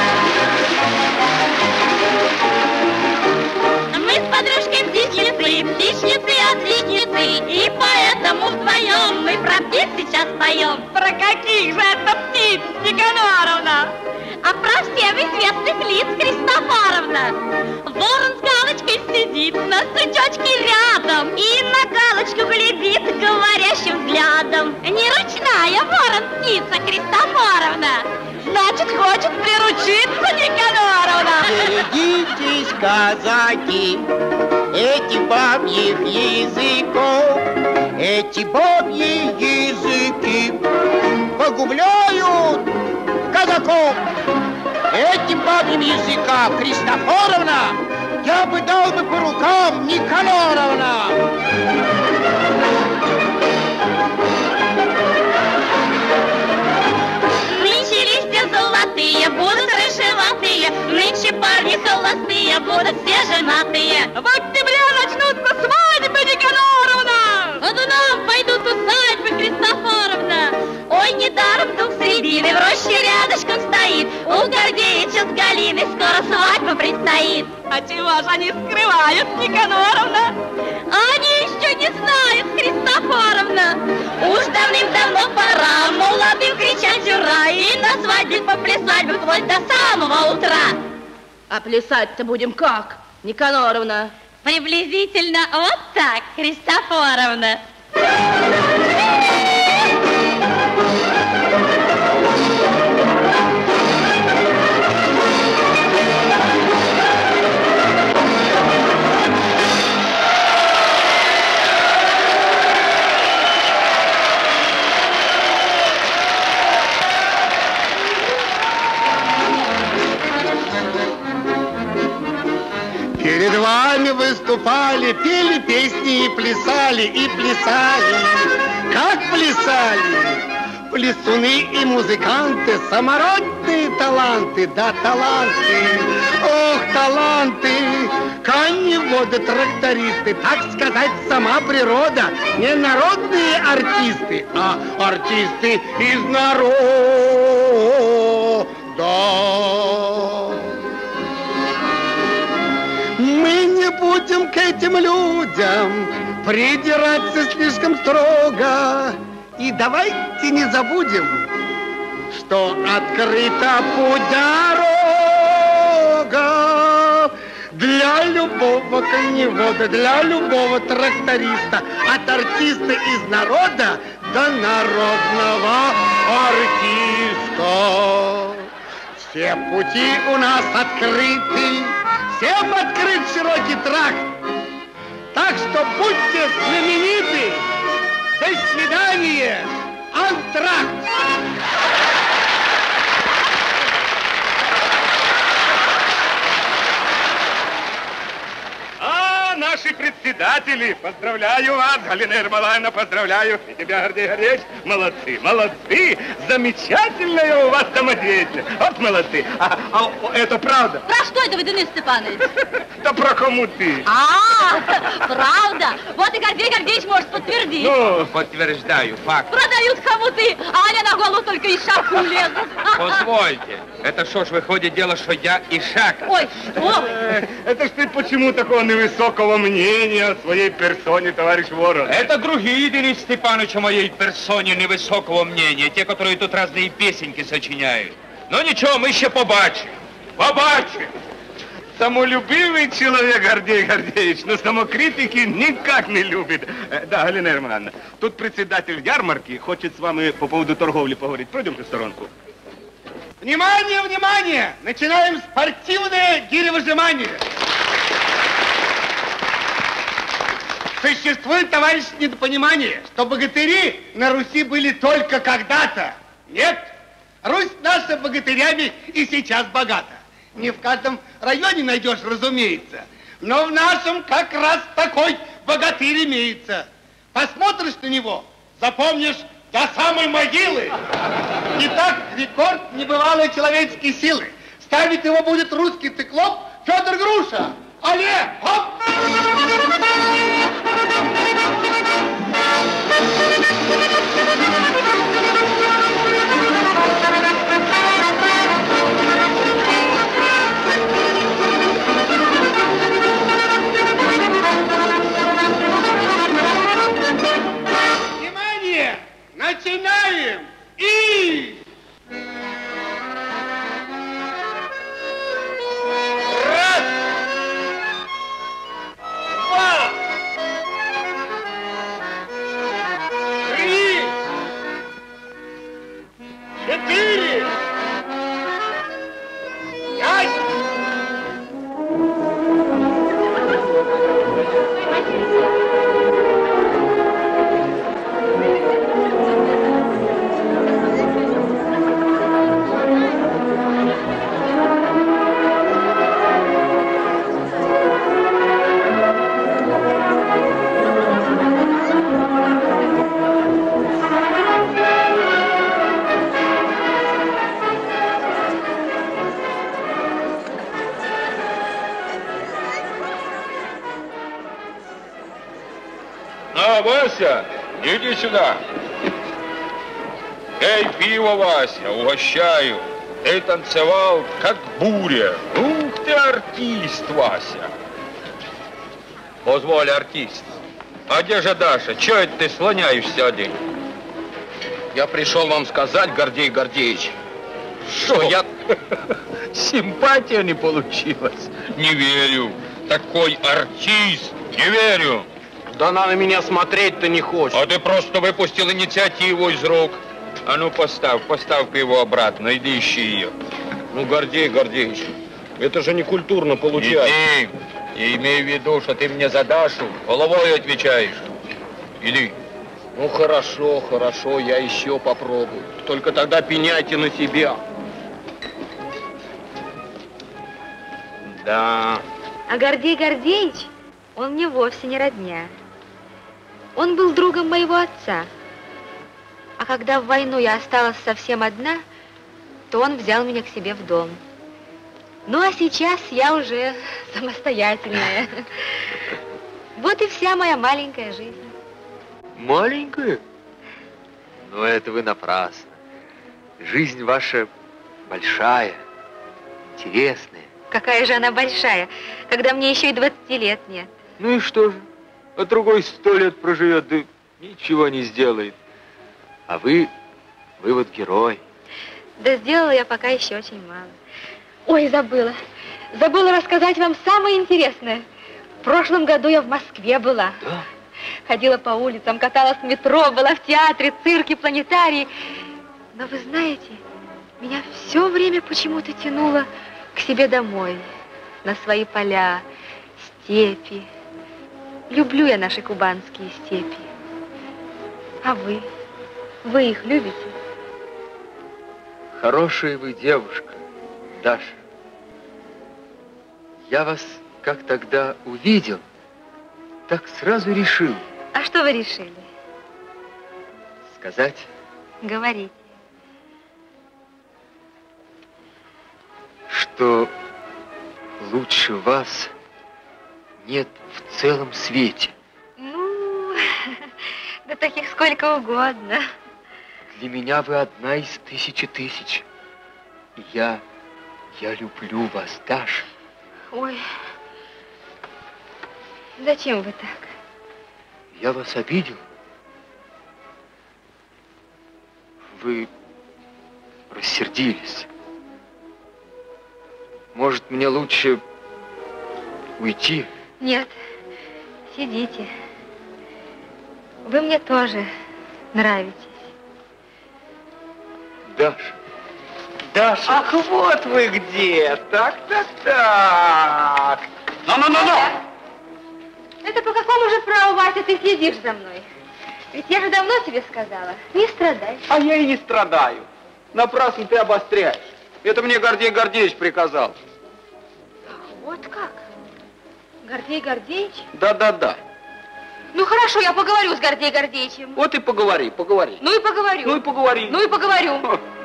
Мы с подружкой птичницы, птичницы отличницы, и поэтому вдвоем мы про птиц сейчас поем. Про каких же это птиц, Никаноровна? А про всем известных лиц, Христофоровна. Ворон с галочкой сидит на стручочке рядом и на галочку глядит говорящим взглядом. Не ручная ворон-птица, Христофоровна. Значит, хочет приручиться, Никаноровна. Берегитесь, казаки, этих бабьих языков. Эти бабьи языки погубляют казаков. Этим бабьим языкам, Христофоровна, я бы дал бы по рукам, Никаноровна. Нынче листья золотые будут рыжеватые, нынче парни холостые будут все женатые. В октябре начнутся свадьбы, Никаноровна. А то нам пойдут усадьбы, Христофоровна. Ой, недаром дух средины в роще рядышком стоит. У Гордеича с Галиной скоро свадьба предстоит. А чего же они скрывают, Никаноровна? Они еще не знают, Христофоровна. Уж давным-давно пора молодым кричать ура и на свадьбе поплясать бы вплоть до самого утра. А плясать-то будем как, Никаноровна? Приблизительно вот так, Христофоровна. Перед вами выступали, пели песни и плясали, и плясали. Как плясали? Плясуны и музыканты, самородные таланты, да таланты. Ох, таланты! Коневоды, трактористы, так сказать, сама природа. Не народные артисты, а артисты из народа. Мы не будем к этим людям придираться слишком строго. И давайте не забудем, что открыта путь дорога для любого коневода, для любого тракториста, от артиста из народа до народного артиста. Все пути у нас открыты, всем открыт широкий тракт. Так что будьте знамениты. До свидания, антракт! А, наши председатели, поздравляю вас, Галина Ермолаевна, поздравляю. И тебя, Гордей Гордеевич, молодцы, молодцы. Замечательная у вас самодеятельность. Вот молодцы. А, а это правда? Про что это вы, Денис Степанович? Да про хомуты. А, правда. Вот и Гордей Гордеевич может подтвердить. Ну, подтверждаю, факт. Продают хомуты, а они на голову только и шапку лезут. Позвольте, это что ж выходит дело, что я ишак? Ой, что вы? Это ж ты почему такого невысокого мнения о своей персоне, товарищ Ворон? Это другие, Денис Степанович, о моей персоне невысокого мнения, те, которые тут разные песенки сочиняют. Но ничего, мы еще побачим, побачим. Самолюбивый человек, Гордей Гордеевич, но самокритики никак не любит. Да, Галина Романовна, тут председатель ярмарки хочет с вами по поводу торговли поговорить. Пройдемте в сторонку. Внимание, внимание! Начинаем спортивное гиревыжимание. Существует, товарищ, недопонимание, что богатыри на Руси были только когда-то. Нет, Русь наша богатырями и сейчас богата. Не в каждом районе найдешь, разумеется, но в нашем как раз такой богатырь имеется. Посмотришь на него, запомнишь до самой могилы. Итак, рекорд небывалой человеческой силы. Ставить его будет русский циклоп Федор Груша. Але, хоп! Внимание! Начинаем! И... Раз! Два! Три! Четыре! Пять! На, Вася, иди сюда. Эй, пиво, Вася, угощаю. Ты танцевал, как буря. Ух ты, артист, Вася. Позволь, артист. А где же Даша? Чего это ты слоняешься один? Я пришел вам сказать, Гордей Гордеевич, что я... Симпатия не получилась. Не верю. Такой артист. Не верю. Да она на меня смотреть-то не хочет. А ты просто выпустил инициативу из рук. А ну поставь, поставь его обратно, иди ищи ее. Ну, Гордей Гордеевич, это же не культурно получается. Иди. Я имею в виду, что ты мне за Дашу головой отвечаешь. Иди. Ну, хорошо, хорошо, я еще попробую. Только тогда пеняйте на себя. Да. А Гордей Гордеевич, он мне вовсе не родня. Он был другом моего отца. А когда в войну я осталась совсем одна, то он взял меня к себе в дом. Ну, а сейчас я уже самостоятельная. Вот и вся моя маленькая жизнь. Маленькая? Но это вы напрасно. Жизнь ваша большая, интересная. Какая же она большая, когда мне еще и двадцати лет нет. Ну и что же? А другой сто лет проживет, да ничего не сделает. А вы, вы вот герой. Да сделала я пока еще очень мало. Ой, забыла. Забыла рассказать вам самое интересное. В прошлом году я в Москве была. Да? Ходила по улицам, каталась в метро, была в театре, цирке, планетарии. Но вы знаете, меня все время почему-то тянуло к себе домой, на свои поля, степи. Люблю я наши кубанские степи. А вы? Вы их любите? Хорошая вы девушка, Даша. Я вас, как тогда увидел, так сразу решил. А что вы решили? Сказать? Говорите. Что лучше вас нет в целом свете. Ну, да таких сколько угодно. Для меня вы одна из тысячи тысяч. И я, я люблю вас, Даша. Ой, зачем вы так? Я вас обидел? Вы рассердились. Может, мне лучше уйти? Нет, сидите. Вы мне тоже нравитесь. Даша. Даша. Ах, вот вы где. Так, так, так. Ну-ну-ну-ну. Это по какому же праву, Вася, ты следишь за мной? Ведь я же давно тебе сказала, не страдай. А я и не страдаю. Напрасно ты обостряешь. Это мне Гордей Гордеевич приказал. Вот как? Гордей Гордеевич? Да-да-да. Ну хорошо, я поговорю с Гордеем Гордеевичем. Вот и поговори, поговори. Ну и поговорю. Ну и поговори. Ну и поговорю.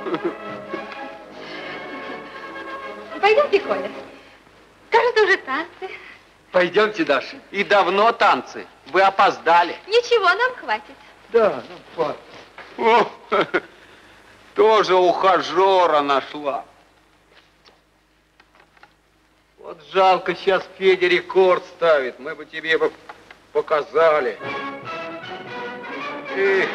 Пойдемте, Коля. Кажется, уже танцы. Пойдемте, Даша. И давно танцы. Вы опоздали. Ничего, нам хватит. Да, нам хватит. О, тоже ухажера нашла. Вот жалко, сейчас Федя рекорд ставит. Мы бы тебе бы показали. Эх.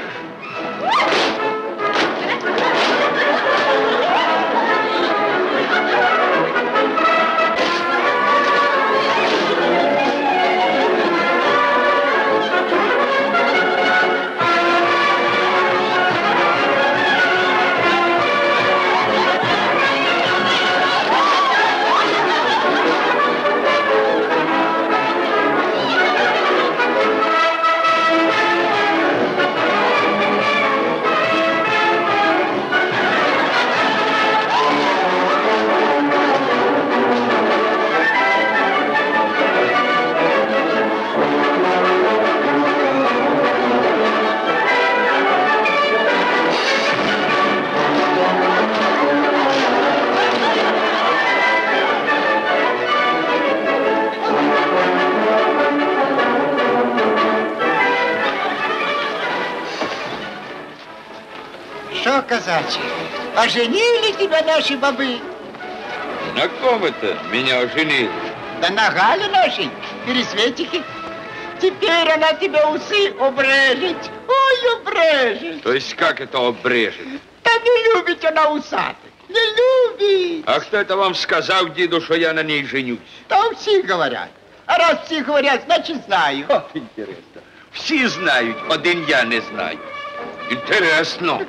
Что, казачий, оженили тебя наши бобы? На ком это меня оженили? Да на Гале нашей, пересветики. Теперь она тебе усы обрежет. Ой, обрежет. То есть как это обрежет? Да не любит она усатых. Не любит. А кто это вам сказал, деду, что я на ней женюсь? Да все говорят. А раз все говорят, значит знаю. Вот интересно. Все знают, один я не знаю. Интересно.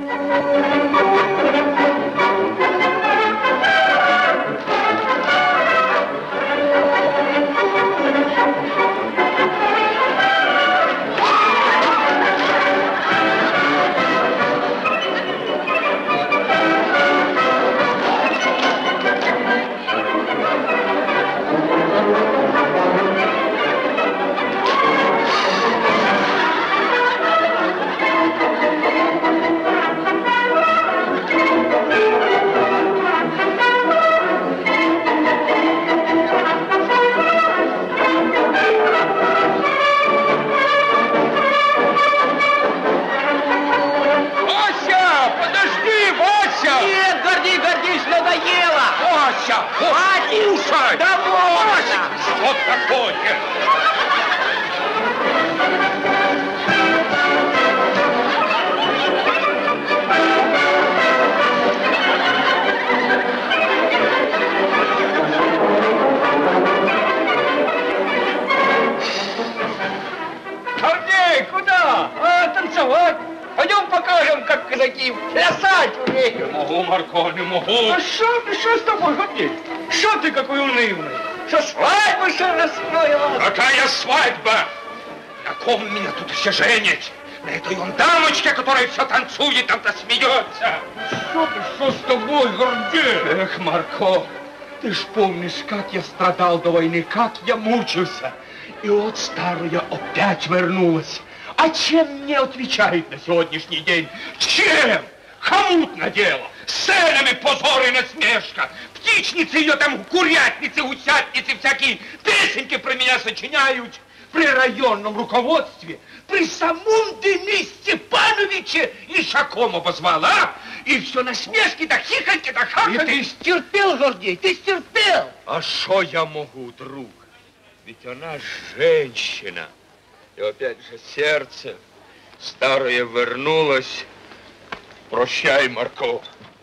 Ватюша! Да можно! Что такое? Гордей, куда? А, танцевать? Пойдем покажем, как казаки плясать умеют. Могу, Марко, не могу. А что ты, что с тобой, Гордей? Что ты какой унывный? Что свадьба что расстроила? Какая свадьба? На ком меня тут все женят? На этой он дамочке, которая все танцует, там-то смеется. Что ты, что с тобой, Гордей? Эх, Марко, ты ж помнишь, как я страдал до войны, как я мучился. И вот старая опять вернулась. А чем мне отвечает на сегодняшний день? Чем? Хомут надела. Сценами позор и насмешка. Птичницы ее там, курятницы, усятницы всякие песенки про меня сочиняют. При районном руководстве, при самом Денис Степановиче Ишаком обозвала. И все насмешки, да хихоньки, да хахоньки. И ты стерпел, Гордей, ты стерпел. А что я могу, друг? Ведь она женщина. И опять же сердце старое вернулось. Прощай, Марко.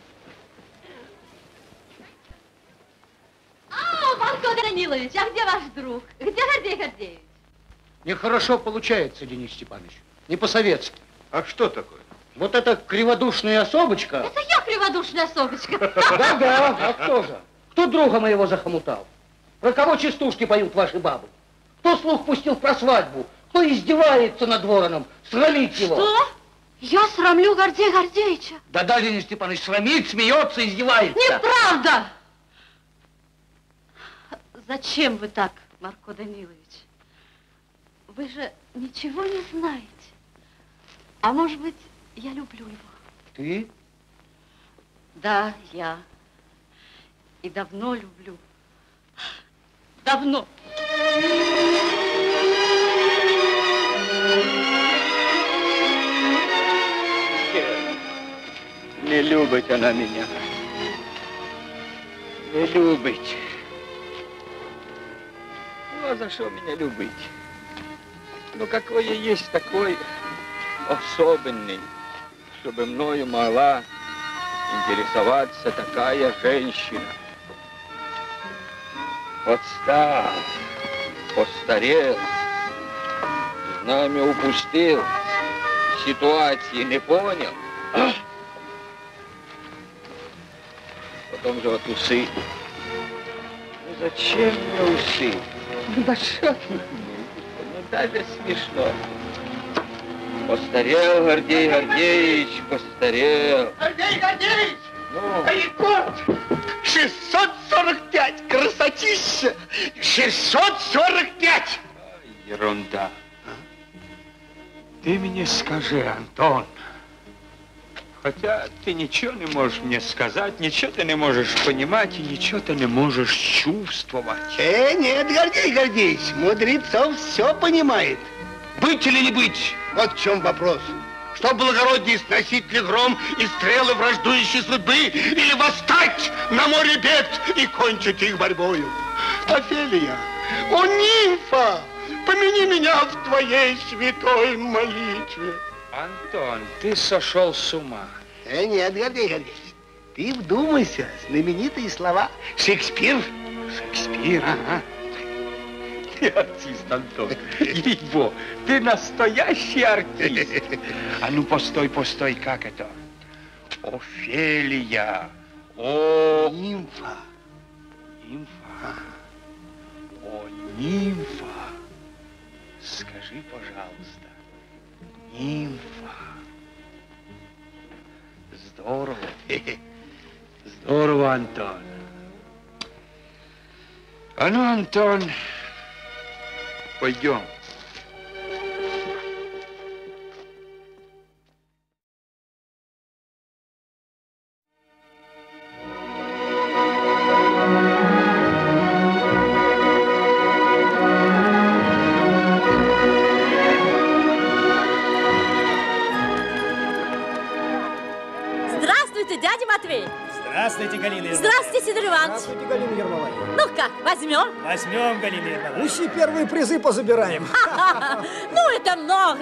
А, Марко Данилович, а где ваш друг? Где Гордей Гордеевич? Нехорошо получается, Денис Степанович. Не по-советски. А что такое? Вот эта криводушная особочка... Это я криводушная особочка. Да-да, а кто же? Кто друга моего захомутал? Про кого частушки поют ваши бабы? Кто слух пустил про свадьбу? Кто издевается над вороном? Срамить его. Что? Я срамлю Гордея Гордеевича? Да-да, Денис Степанович, срамит, смеется, издевается. Неправда! Зачем вы так, Марко Данилович? Вы же ничего не знаете. А может быть, я люблю его. Ты? Да, я. И давно люблю. Давно. Не любить она меня. Не любить. Ну, а за что меня любить? Ну, какой я есть, такой особенный, чтобы мною могла интересоваться такая женщина. Подстал, постарел, знамя упустил, ситуации не понял. Потом же вот усы. Ну зачем мне усы? Ну на что? Ну даже смешно. Постарел Гордей Гордеевич, постарел. Гордей Гордеевич! Ну? Рекорд! шестьсот сорок пять! Красотища! шестьсот сорок пять! Ерунда. Ты мне скажи, Антон, хотя ты ничего не можешь мне сказать, ничего ты не можешь понимать и ничего ты не можешь чувствовать. Э, нет, Гордей Гордеевич, Мудрецов все понимает. Быть или не быть? Вот в чем вопрос. Что благороднее сносить ли гром и стрелы враждующей судьбы, или восстать на море бед и кончить их борьбою? Офелия, о, нимфа, помяни меня в твоей святой молитве. Антон, ты сошел с ума. Э, нет, Гордей Гордеевич, ты вдумайся, знаменитые слова Шекспир. Шекспир? Ага. Ты артист, Антон. Его, ты настоящий артист. А ну, постой, постой, как это? Офелия. О... Нимфа. Нимфа. О, нимфа. Скажи, пожалуйста, нимфа. Здорово. Здорово, Антон. А ну, Антон, пойдем. Дядя Матвей. Здравствуйте, Галина Ермолаевна. Здравствуйте, Сидор Иванович. Здравствуйте, Галина Ермолаевна. Ну как, возьмем? Возьмем, Галина Ермолаевна. Пусть и первые призы позабираем. Ну, это много.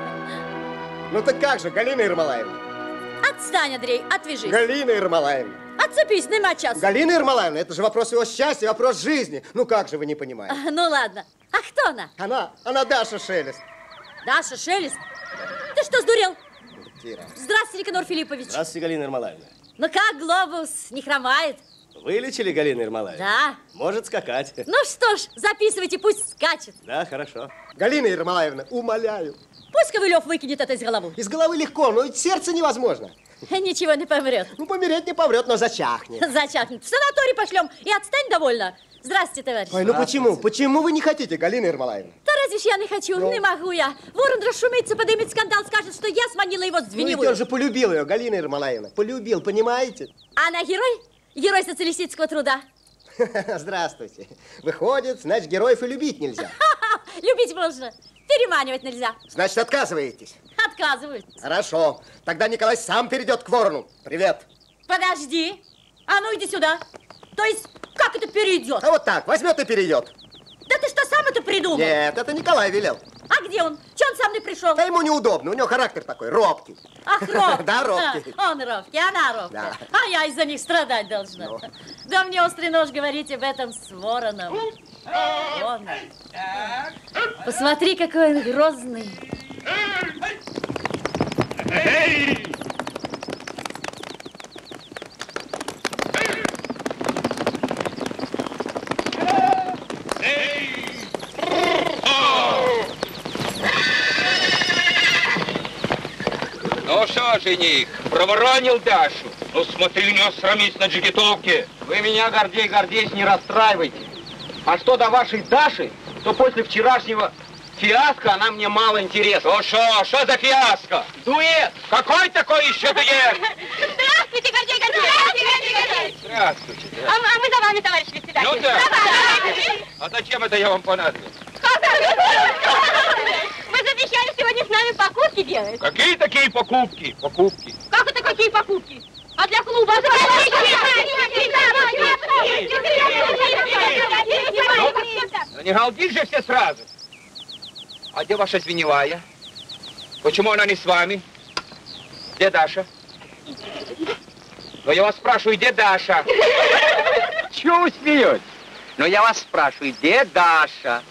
Ну так как же, Галина Ермолаевна? Отстань, Андрей, отвяжись. Галина Ермолаевна. Отцепись, нема часу. Галина Ермолаевна, это же вопрос его счастья, вопрос жизни. Ну как же вы не понимаете? Ну ладно. А кто она? Она, она Даша Шелест. Даша Шелест? Ты что, сдурел? Тира. Здравствуйте, Никанор Филиппович. Здравствуйте, Галина Ермолаевна. Ну как, глобус, не хромает? Вылечили, Галина Ермолаевна? Да. Может скакать. Ну что ж, записывайте, пусть скачет. Да, хорошо. Галина Ермолаевна, умоляю. Пусть Ковылев выкинет это из головы. Из головы легко, но ведь сердце невозможно. Ничего не помрет. Ну, помереть не помрет, но зачахнет. Зачахнет. В санаторий пошлем и отстань довольно. Здравствуйте, товарищ. Ой, ну почему? Почему вы не хотите, Галина Ермолаевна? Да разве ж я не хочу? Ну? Не могу я. Ворон расшумится, подымет скандал, скажет, что я сманила его с звеневой. Ну, ведь он же полюбил ее, Галина Ермолаевна. Полюбил, понимаете? Она герой? Герой социалистического труда. Здравствуйте. Выходит, значит, героев и любить нельзя. Любить можно, переманивать нельзя. Значит, отказываетесь? Отказываюсь. Хорошо. Тогда Николай сам перейдет к ворону. Привет. Подожди. А ну иди сюда. То есть, как это перейдет? А вот так, возьмет и перейдет. Да ты что, сам это придумал? Нет, это Николай велел. А где он? Че он сам не пришел? Да ему неудобно, у него характер такой, робкий. Ах, робкий. Да, робкий. А, он робкий, она робкая. А я из-за них страдать должна. Да мне острый нож говорить об этом с вороном. Вон. Посмотри, какой он грозный. Эй! Ну что, жених, проворонил Дашу? Ну смотри, не осрамись на джигитовке. Вы меня, Гордей Гордеевич, не расстраивайте. А что до вашей Даши, то после вчерашнего Фиаско, она мне мало интересна. Ну что, что за фиаско? Дуэт. Какой такой еще дуэт? Здравствуйте, Гордей Гордеевич! Здравствуйте. А, а мы за вами, товарищ председатель. Ну да. Давай. А зачем это я вам понадобился? Вы же обещали сегодня с нами покупки делать. Какие такие покупки? Покупки. Как это какие покупки? А для клуба? Ну не галдишь же все сразу. А где ваша свиневая? Почему она не с вами? Где Даша? Ну я вас спрашиваю, где Даша? Чего вы смеетесь? Но я вас спрашиваю, где Даша?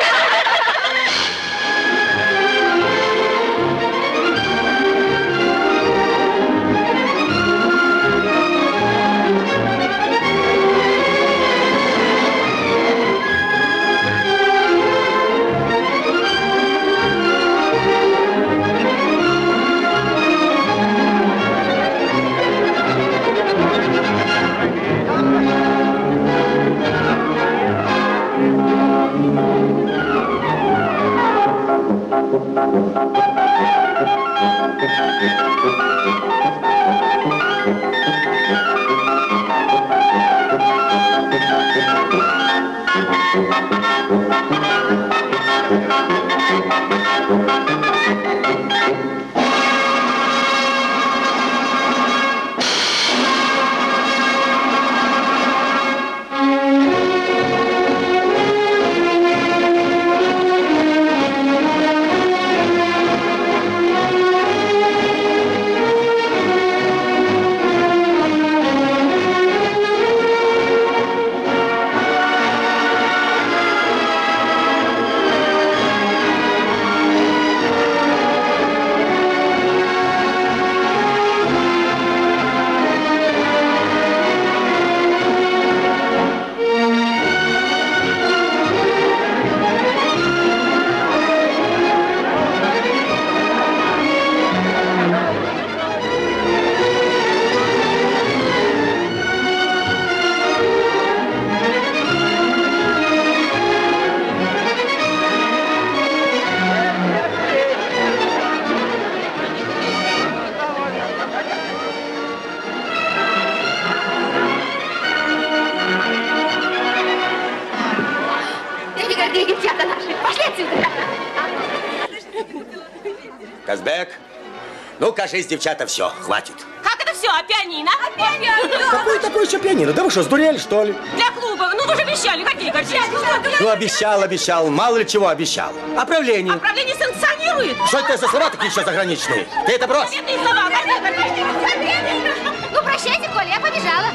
Казбек, ну, кажись, девчата, все, хватит. Как это все? А пианино? А пианино? Какое такое еще пианино? Да вы что, сдурели, что ли? Для клуба. Ну, вы же обещали. Какие Гордей? Ну, обещал, обещал, мало ли чего обещал. Оправление. Оправление санкционирует. Что это за слова такие еще заграничные? Ты это брось. Ответные слова. Гордей, Гордей. Ну, прощайте, Коля, я побежала.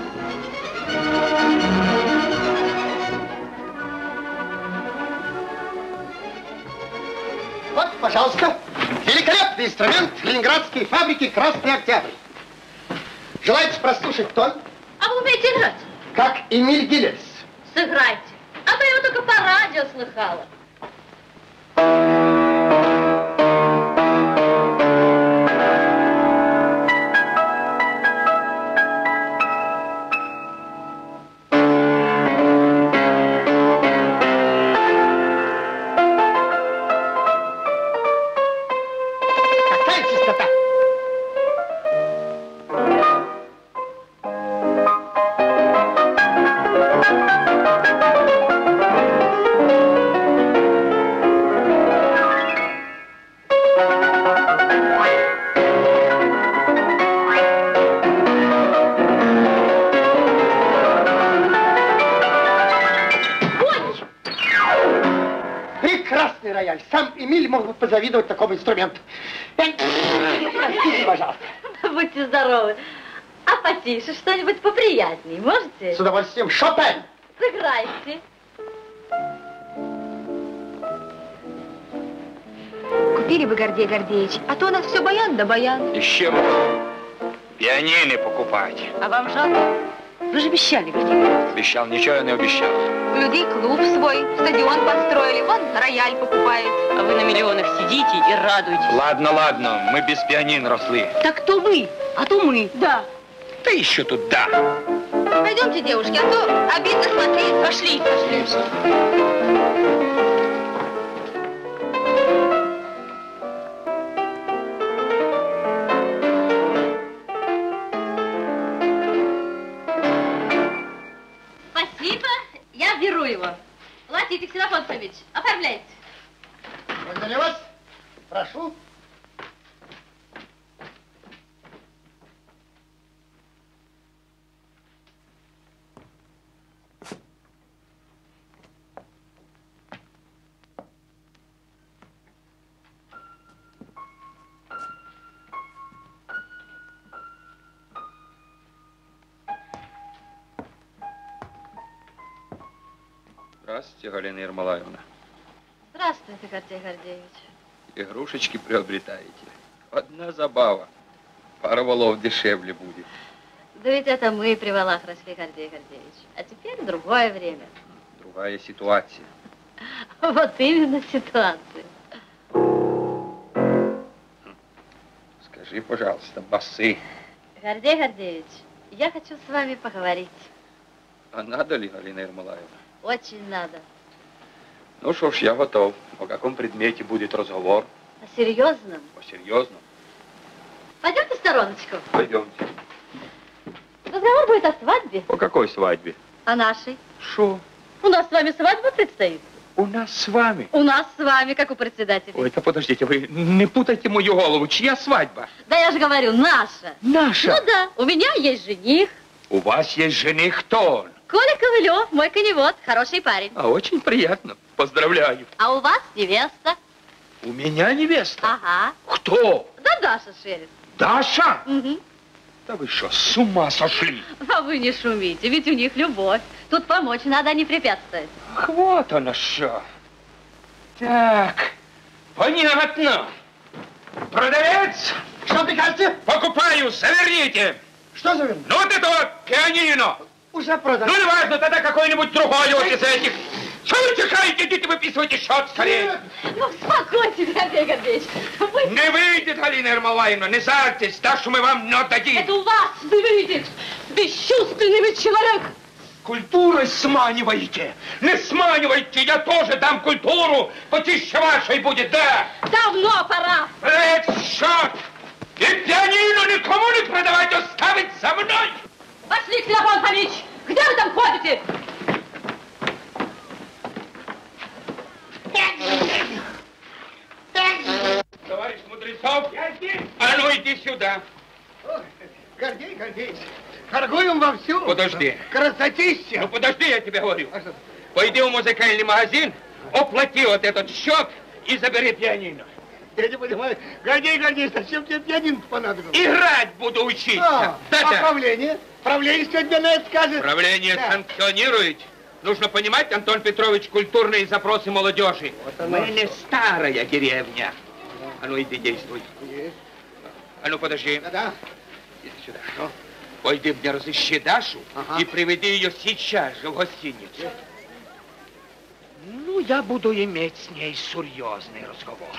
Вот, пожалуйста, великолепный инструмент ленинградской фабрики «Красный Октябрь». Желаете прослушать тон? А вы умеете играть? Как Эмиль Гиллерс. Сыграйте. А то я его только по радио слыхала. Сам Эмиль мог бы позавидовать такому инструменту. Простите, пожалуйста. Будьте здоровы. А потише, что-нибудь поприятнее, можете? С удовольствием. Шопен. Сыграйте. Купили бы, Гордей Гордеевич, а то у нас все баян да баян. Еще пианины покупать. А вам жалко? Вы же обещали, Гордей Гордеевич. Обещал, ничего я не обещал. У людей клуб свой, стадион построили, вон рояль покупает. А вы на миллионах сидите и радуетесь. Ладно, ладно, мы без пианин росли. Так то вы, а то мы. Да. Ты еще тут да. Пойдемте, девушки, а то обидно смотреть. Пошли. Пошли. его. Латите, Ксенофонт Фомич, оформляйте. Благодарю вас. Прошу. Здравствуйте, Галина Ермолаевна. Здравствуйте, Гордей Гордеевич. Игрушечки приобретаете. Одна забава. Пара валов дешевле будет. Да ведь это мы при валах росли, Гордей Гордеевич. А теперь другое время. Другая ситуация. Вот именно ситуация. Скажи, пожалуйста, басы. Гордей Гордеевич, я хочу с вами поговорить. А надо ли, Галина Ермолаевна? Очень надо. Ну что ж, я готов. О каком предмете будет разговор? О серьезном? О серьезном. Пойдемте в стороночку. Пойдемте. Разговор будет о свадьбе. О какой свадьбе? О нашей. Шо? У нас с вами свадьба предстоит. У нас с вами? У нас с вами, как у председателя. Ой, это подождите, вы не путайте мою голову. Чья свадьба? Да я же говорю, наша. Наша? Ну да, у меня есть жених. У вас есть жених, кто он? Коля Ковылев, мой коневод, хороший парень. А очень приятно. Поздравляю. А у вас невеста. У меня невеста? Ага. Кто? Да Даша Шелест. Даша? Угу. Да вы что, с ума сошли? А вы не шумите, ведь у них любовь. Тут помочь надо, а не препятствовать. Ах, вот оно что. Так, понятно. Продавец? Что прикажете? Покупаю, заверните. Что завернуть? Ну вот это вот пианино. Уже продал. Ну не важно, тогда какой-нибудь другой вот из этих. Что вы чихаете? Идите выписывайте счет скорее. Ну, успокойтесь, Гордей Гордеевич. Вы... Не выйдет, Галина Ермолаевна, не сальтесь. Дашу мы вам не отдадим. Это у вас не выйдет. Бесчувственный вы человек. Культурой сманиваете. Не сманивайте, я тоже дам культуру. Почище вашей будет, да. Давно пора. Бред, счет. И пианино никому не продавать, оставить за мной. Пошли, Ксенофонт Фомич. Где вы там ходите? Товарищ Мудрецов, я здесь. А ну иди сюда. Гордей Гордеевич, торгуем вовсю. Подожди. Красотища. Ну подожди, я тебе говорю. Пойди в музыкальный магазин, оплати вот этот счет и забери пианино. Я не понимаю, Гордей Гордеевич, зачем тебе пианино понадобилось? Играть буду учиться. А, Да-да. а правление? Правление сегодня на это скажет. Правление Да. санкционирует. Нужно понимать, Антон Петрович, культурные запросы молодежи. Вот Мы оно не что. старая деревня. А ну иди действуй. Есть. А ну подожди. Да-да. Иди сюда. Что? Пойди мне разыщи Дашу Ага. и приведи ее сейчас же в гостиницу. Ну, я буду иметь с ней серьезный разговор.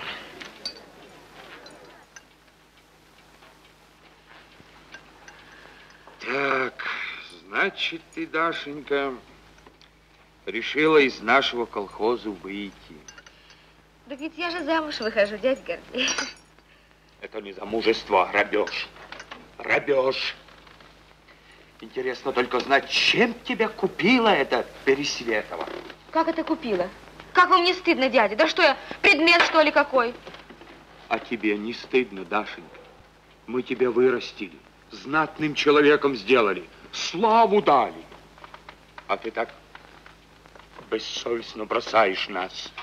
Так, значит, ты, Дашенька, решила из нашего колхоза выйти. Так ведь я же замуж выхожу, дядь Гордей. Это не замужество, а грабеж. Грабеж. Интересно только знать, чем тебя купила эта Пересветова? Как это купила? Как вам не стыдно, дядя? Да что я, предмет, что ли, какой? А тебе не стыдно, Дашенька? Мы тебя вырастили, знатным человеком сделали, славу дали. А ты так бессовестно бросаешь нас.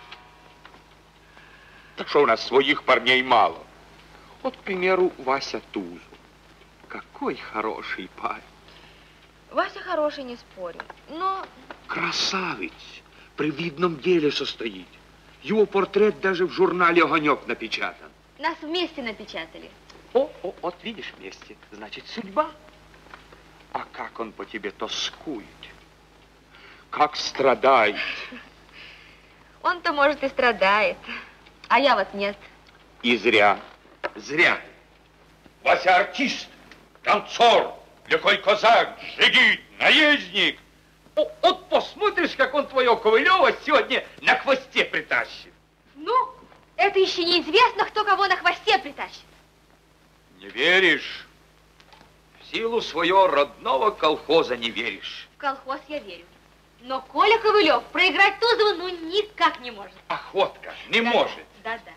Так что у нас своих парней мало. Вот, к примеру, Вася Тузов. Какой хороший парень. Вася хороший, не спорю, но... Красавец. При видном деле состоит. Его портрет даже в журнале «Огонек» напечатан. Нас вместе напечатали. О, о, вот видишь, вместе. Значит, судьба. А как он по тебе тоскует. Как страдает. Он-то, может, и страдает, а я вот нет. И зря. Зря. Вася артист, танцор, лихой казак, жигит, наездник. О, вот посмотришь, как он твое Ковылева сегодня на хвосте притащит. Ну, это еще неизвестно, кто кого на хвосте притащит. Не веришь? В силу своего родного колхоза не веришь. В колхоз я верю. Но Коля Ковылев проиграть Тузову ну никак не может. Охотка, не Да, может. Да-да.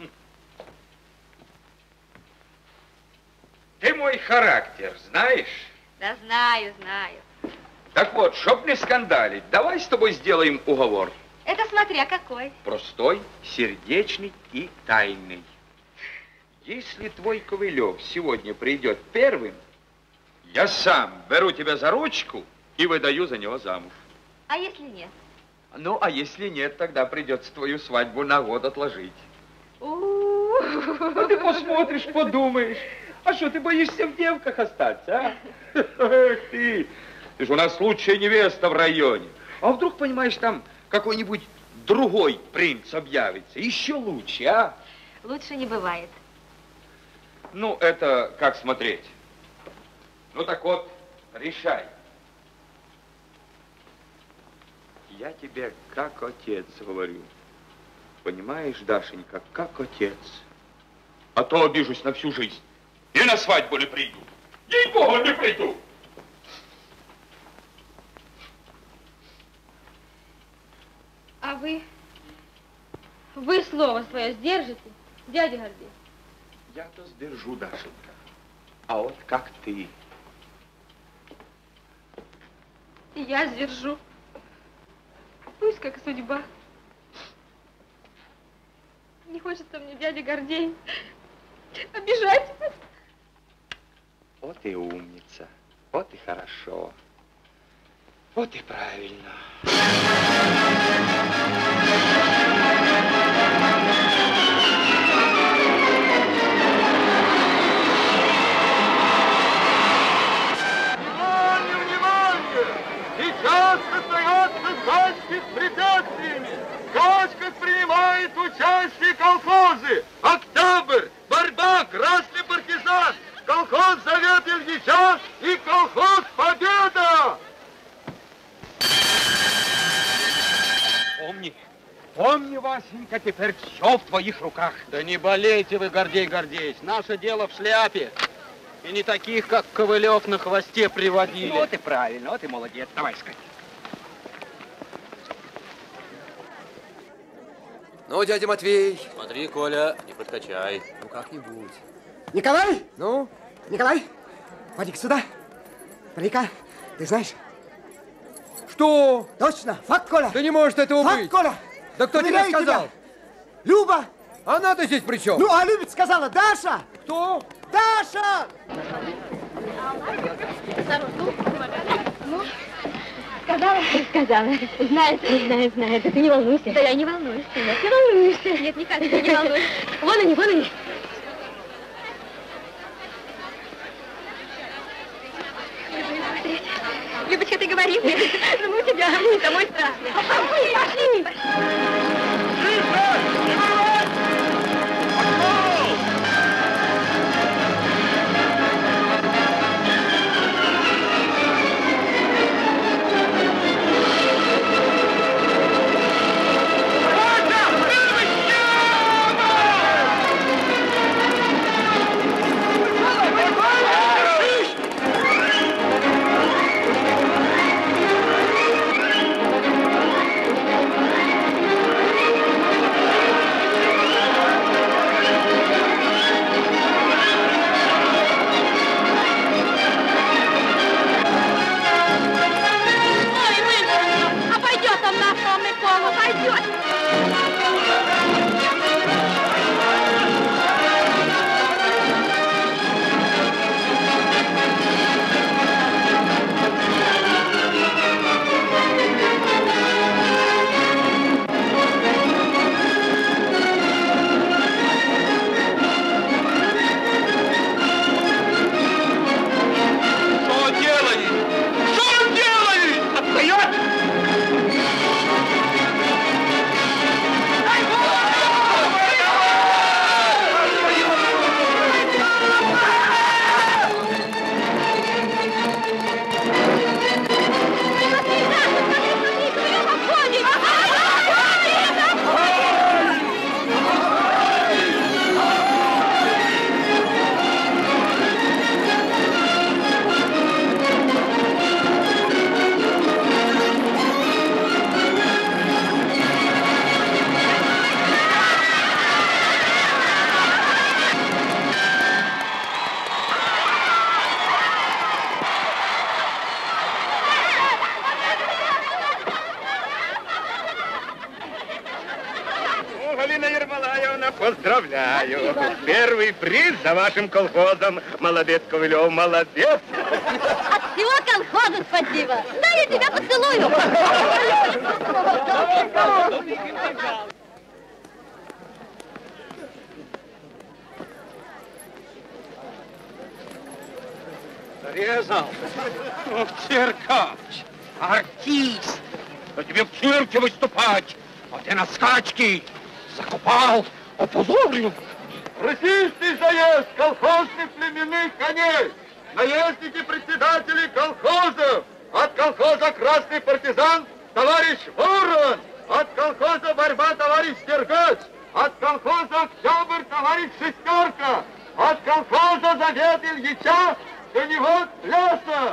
Ты мой характер знаешь? Да знаю, знаю. Так вот, чтоб не скандалить, давай с тобой сделаем уговор. Это смотря какой. Простой, сердечный и тайный. Если твой Ковылев сегодня придет первым, я сам беру тебя за ручку и выдаю за него замуж. А если нет? Ну, а если нет, тогда придется твою свадьбу на год отложить. У-у-у. А ты посмотришь, подумаешь. А что, ты боишься в девках остаться, а? Эх ты, ты же у нас лучшая невеста в районе. А вдруг, понимаешь, там какой-нибудь другой принц объявится? Еще лучше, а? Лучше не бывает. Ну, это как смотреть. Ну, так вот, решай. Я тебе как отец говорю. Понимаешь, Дашенька, как отец. А то обижусь на всю жизнь. И на свадьбу не приду. Ей-богу, не приду. А вы... Вы слово свое сдержите, дядя Гордей? Я-то сдержу, Дашенька. А вот как ты? И я сдержу. Пусть как судьба. Не хочется мне, дядя Гордей, обижать. Вот и умница, вот и хорошо, вот и правильно. Внимание, внимание! Сейчас состоятся скачки с препятствиями. В скачках принимает участие колхозы. Октябрь, борьба, красный партизан. Колхоз Завет Ильича и колхоз Победа! Помни, помни, Васенька, теперь все в твоих руках. Да не болейте вы, Гордей Гордеевич, наше дело в шляпе. И не таких, как Ковылев, на хвосте приводили. Вот и правильно, вот и молодец. Давай, скать. Ну, дядя Матвей. Смотри, Коля, не подкачай. Ну, как-нибудь. Николай? Ну? Николай, поди-ка сюда. Поди-ка, ты знаешь? Что? Точно, факт, Коля. Да не может этого факт, быть. Коля. Да кто тебе Уверяю сказал? тебя. Люба. Она-то здесь при чем? Ну, а любит сказала Даша. Кто? Даша! Ну, сказала? Сказала. Знает, знает, знает. Да ты не волнуйся. Да я не волнуюсь. Нет, не волнуешься. Нет, никак, ты не волнуйся. Вон они, вон они. Любочка, ты говори мне. Ну, тебя домой страшно. Пошли, пошли. Поздравляю. Первый приз за вашим колхозом. Молодец, Ковылев, молодец. От всего колхоза спасибо. Да, я тебя поцелую. Зарезал. Ох, циркач, артист. Да тебе в цирке выступать, а ты на скачки закупал, опозорил. Российский заезд колхозных племенных коней. Наездники председателей колхозов. От колхоза «Красный партизан» товарищ Ворон. От колхоза «Борьба» товарищ Тергач. От колхоза «Октябрь» товарищ Шестерка. От колхоза «Завет» Ильича коневод Пляса.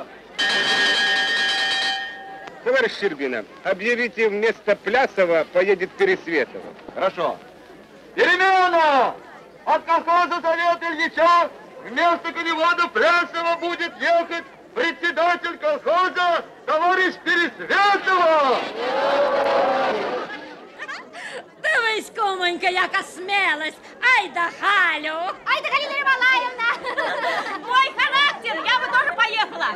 Товарищ Щербина, объявите, вместо Плясова поедет Пересветова. Хорошо. Перемена! От колхоза «Завет» Ильича вместо коневода Плясова будет ехать председатель колхоза товарищ Пересветова. Дивись, кумонька, яка смелость! Ай да Галю! Ай да Галина Ермолаевна! Мой характер, я бы тоже поехала.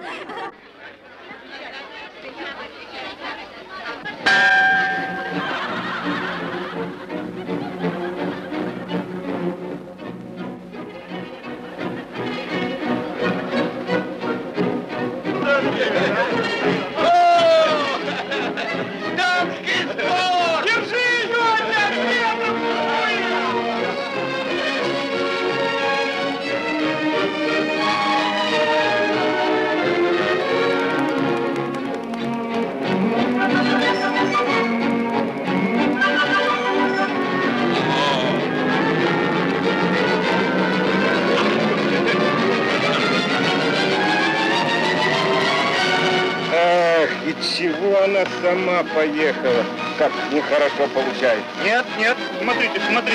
Дамский спор! Держи ее опять! Ах, и чего она сама поехала? Как нехорошо получается. Нет, нет, смотрите, смотрите.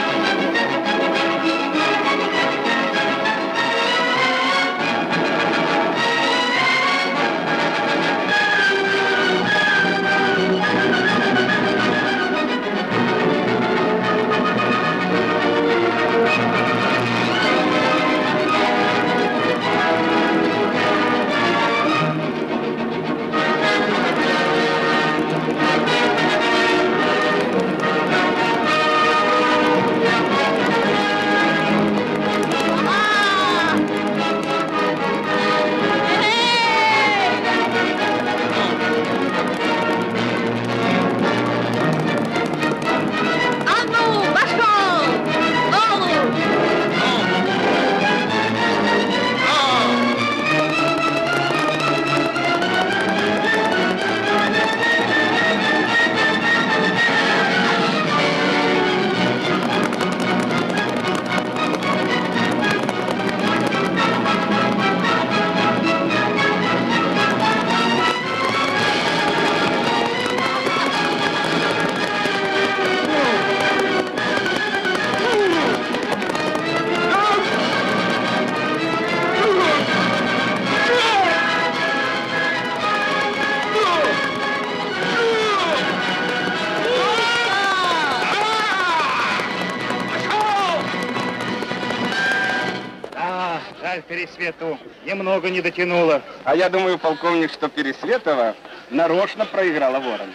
Пересвету немного не дотянула. А я думаю, полковник, что Пересветова нарочно проиграла Ворон.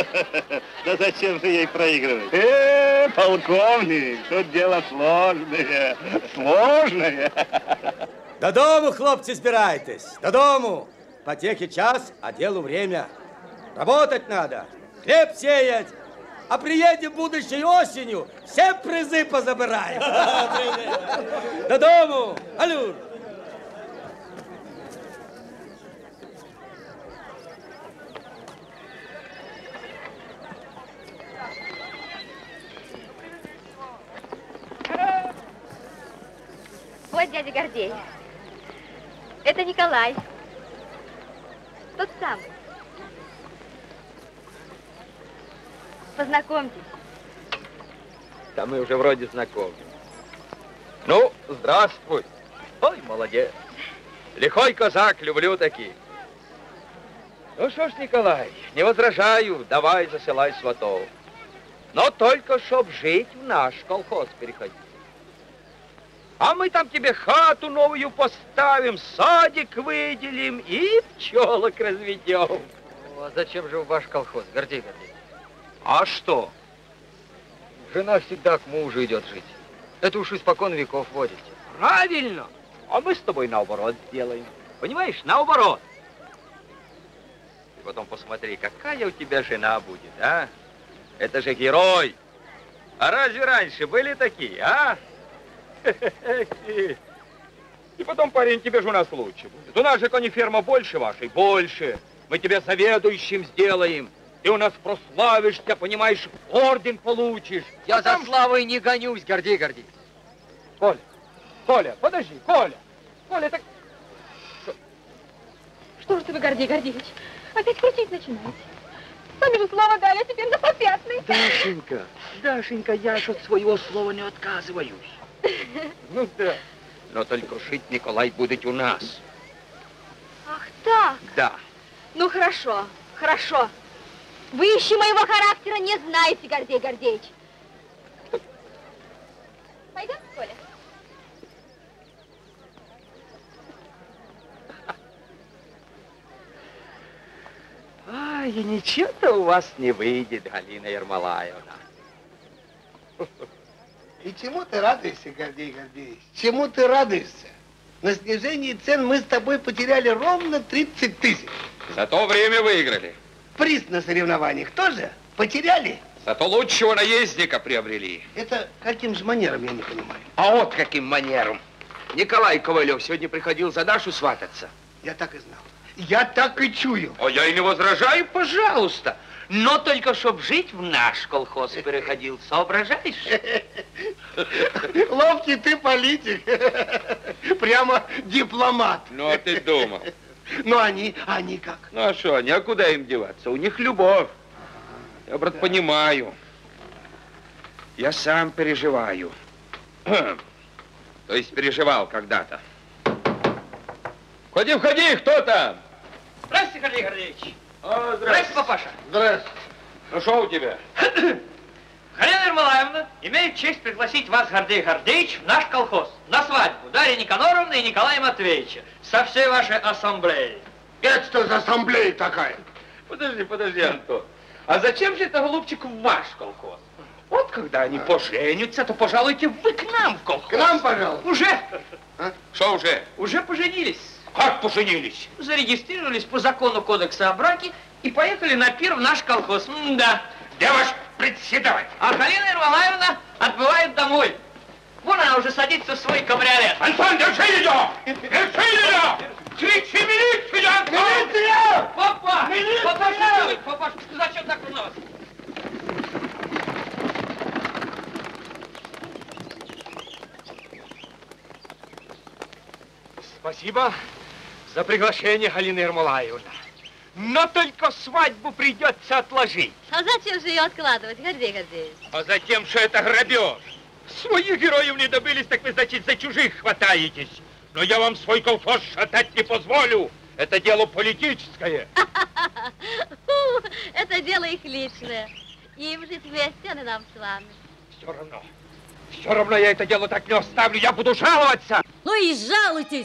Да зачем же ей проигрывать? Э, полковник, тут дело сложное, сложное. Додому, хлопцы, збирайтесь, додому. Потехи час, а делу время. Работать надо, хлеб сеять. А приедем будущей осенью, все призы позабираем. Додому, алюр. Вот дядя Гордей. Это Николай. Тот самый. Познакомьтесь. Да мы уже вроде знакомы. Ну, здравствуй. Ой, молодец. Лихой казак, люблю таких. Ну что ж, Николай, не возражаю, давай засылай сватов. Но только чтоб жить в наш колхоз переходить. А мы там тебе хату новую поставим, садик выделим и пчелок разведем. Ну, а зачем же в ваш колхоз, Гордей Гордеевич? А что? Жена всегда к мужу идет жить. Это уж испокон веков водите. Правильно. А мы с тобой наоборот сделаем. Понимаешь, наоборот. И потом посмотри, какая у тебя жена будет, а? Это же герой. А разве раньше были такие, а? И потом, парень, тебе же у нас лучше будет. У нас же кониферма больше вашей, больше. Мы тебя заведующим сделаем. Ты у нас прославишься, понимаешь, орден получишь. Я а там... за славой не гонюсь, Гордей Гордеевич. Коля, Коля, подожди, Коля. Коля, так... Что же ты вы, Гордей Гордеевич, опять крутить начинаете? Сами же слово дали, а теперь на попятный. Дашенька, Дашенька, я ж от своего слова не отказываюсь. Ну да. Но только жить Николай будет у нас. Ах так? Да. Ну хорошо, хорошо. Вы еще моего характера не знаете, Гордей Гордеевич. Пойдем, Коля? Ай, ничего-то у вас не выйдет, Галина Ермолаевна. И чему ты радуешься, Гордей Гордеевич? Чему ты радуешься? На снижении цен мы с тобой потеряли ровно тридцать тысяч. Зато время выиграли. Приз на соревнованиях тоже потеряли. Зато лучшего наездника приобрели. Это каким же манером, я не понимаю. А вот каким манером. Николай Ковалев сегодня приходил за Дашу свататься. Я так и знал. Я так и чую. А я и не возражаю, пожалуйста. Но только чтоб жить в наш колхоз переходил, соображаешь? Ловкий ты политик. Прямо дипломат. Ну, а ты думал? Ну, они, они как? Ну, а что, они, а куда им деваться? У них любовь. Я, брат, понимаю. Я сам переживаю. То есть переживал когда-то. Входи, входи, кто там? Здравствуйте, Гордей Гордеевич. О, Здравствуйте, папаша. Здравствуйте. Ну, что у тебя? Галина Ермолаевна имеет честь пригласить вас, Гордей Гордеевич, в наш колхоз на свадьбу Дарьи Никаноровны и Николая Матвеевича со всей вашей ассамблеей. Это что за ассамблея такая? Подожди, подожди, Антон. А зачем же это, голубчик, в ваш колхоз? Вот когда они поженятся, то пожалуйте вы к нам в колхоз. К нам, пожалуйста. Уже. А? Что уже? Уже поженились. Как поженились? Зарегистрировались по закону кодекса о браке и поехали на пир в наш колхоз. М-да. Где ваш председатель? А Галина Ермолаевна отбывает домой. Вон она уже садится в свой кабриолет. Антон, держи ее! Держи ее! Кричи милицию, Антон! Милиция! Папа! Милиция! Папа, что вы? Папа, зачем так у нас? Спасибо за приглашение, Галина Ермолаевна. Но только свадьбу придется отложить. А зачем же ее откладывать, Гордей Гордеевич? А затем, что это грабеж. Своих героев не добились, так вы, значит, за чужих хватаетесь. Но я вам свой колхоз шатать не позволю. Это дело политическое. Это дело их личное. Им жить вместе, а не нам с вами. Все равно. Все равно я это дело так не оставлю. Я буду жаловаться. Ну и жалуйтесь.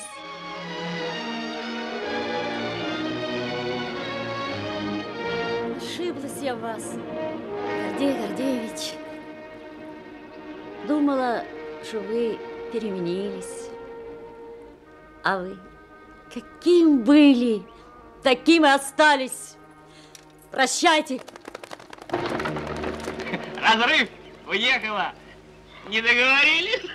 Ошиблась я в вас, Гордей Гордеевич. Думала, что вы переменились. А вы каким были, таким и остались. Прощайте. Разрыв. Уехала. Не договорились?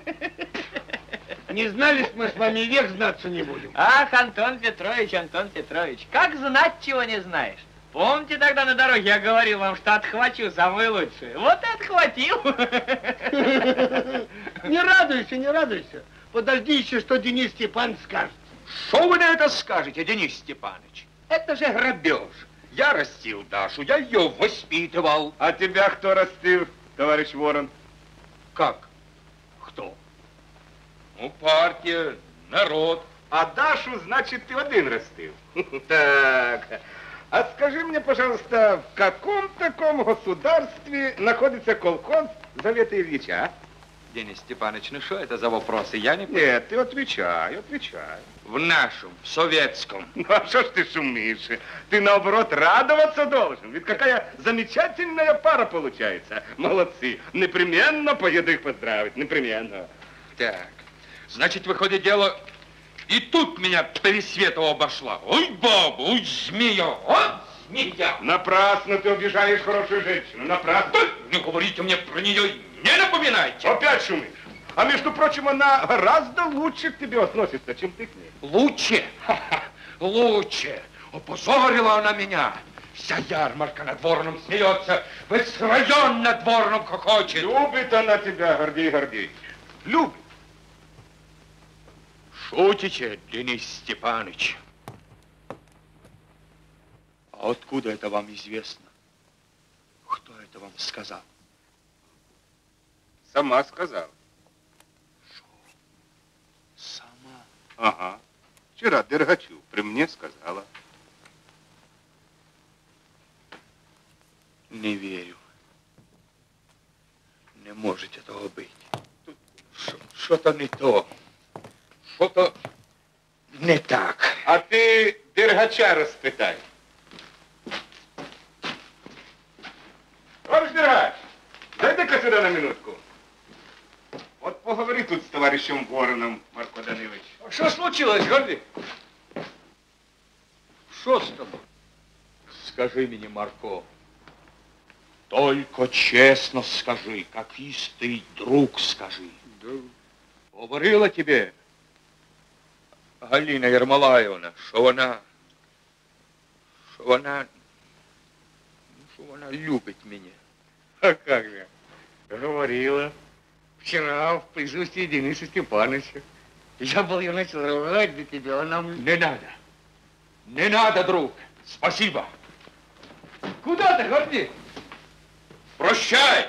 Не знали, мы с вами век знаться не будем. Ах, Антон Петрович, Антон Петрович, как знать, чего не знаешь? Помните, тогда на дороге я говорил вам, что отхвачу самое лучшее? Вот и отхватил. Не радуйся, не радуйся. Подожди еще, что Денис Степанович скажет. Что вы на это скажете, Денис Степанович? Это же грабеж. Я растил Дашу, я ее воспитывал. А тебя кто растил, товарищ Ворон? Как? Кто? Ну, партия, народ. А Дашу, значит, ты один растил. Так, А скажи мне, пожалуйста, в каком таком государстве находится колхоз Завета Ильича, а? Денис Степанович, ну что это за вопросы? Я не... Нет, ты отвечай, отвечай. В нашем, в советском. Ну, а что ж ты шумишь? Ты, наоборот, радоваться должен. Ведь какая замечательная пара получается. Молодцы. Непременно поеду их поздравить, непременно. Так, значит, выходит дело, и тут меня Пересветова обошла. Ой, баба, ой, змея, ой, змея. Напрасно ты обижаешь хорошую женщину, напрасно. Не говорите мне про нее, не напоминайте. Опять шумишь. А между прочим, она гораздо лучше к тебе относится, чем ты к ней. Лучше? Ха-ха, лучше. Опозорила она меня. Вся ярмарка над вороном смеется, весь район над вороном хохочет. Любит она тебя, Гордей Гордеевич. Любит. Шутите, Денис Степанович? А откуда это вам известно? Кто это вам сказал? Сама сказала. Что? Сама? Ага. Вчера Дергачу при мне сказала. Не верю. Не может этого быть. Что-то не то. Что-то не так. А ты Дергача распытай. Товарищ Дергач, зайди-ка сюда на минутку. Вот поговори тут с товарищем Вороном, Марко Данилович. Что случилось, Гордей? Что с тобой? Скажи мне, Марко, только честно скажи, как истый друг скажи. Да. Говорила тебе Галина Ермолаевна, что она, что она, что она любит меня. А как же? Говорила. Вчера в присутствии Дениса Степановича. Я был ее начал ругать для тебя, она... Не надо. Не надо, друг. Спасибо. Куда ты, Гордей? Прощай.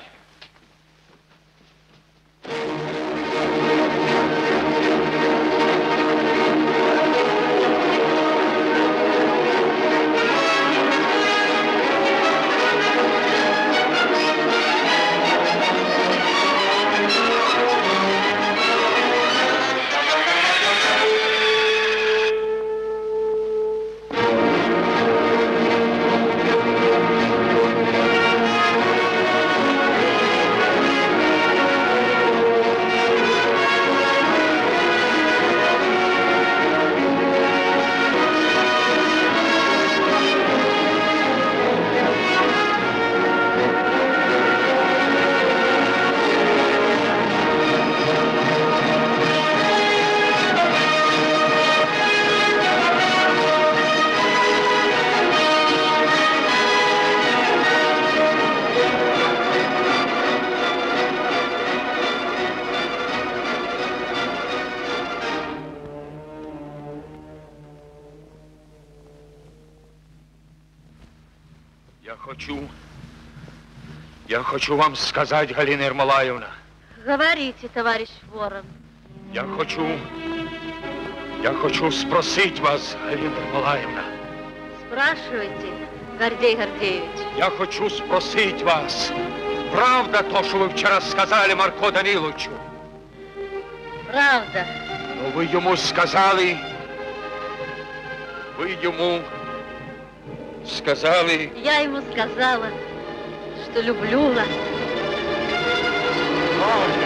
Я хочу вам сказать, Галина Ермолаевна. Говорите, товарищ Ворон. Я хочу, я хочу спросить вас, Галина Ермолаевна. Спрашивайте, Гордей Гордеевич. Я хочу спросить вас, правда то, что вы вчера сказали Марко Даниловичу? Правда. Но вы ему сказали, вы ему сказали... Я ему сказала, что люблю вас. Аля!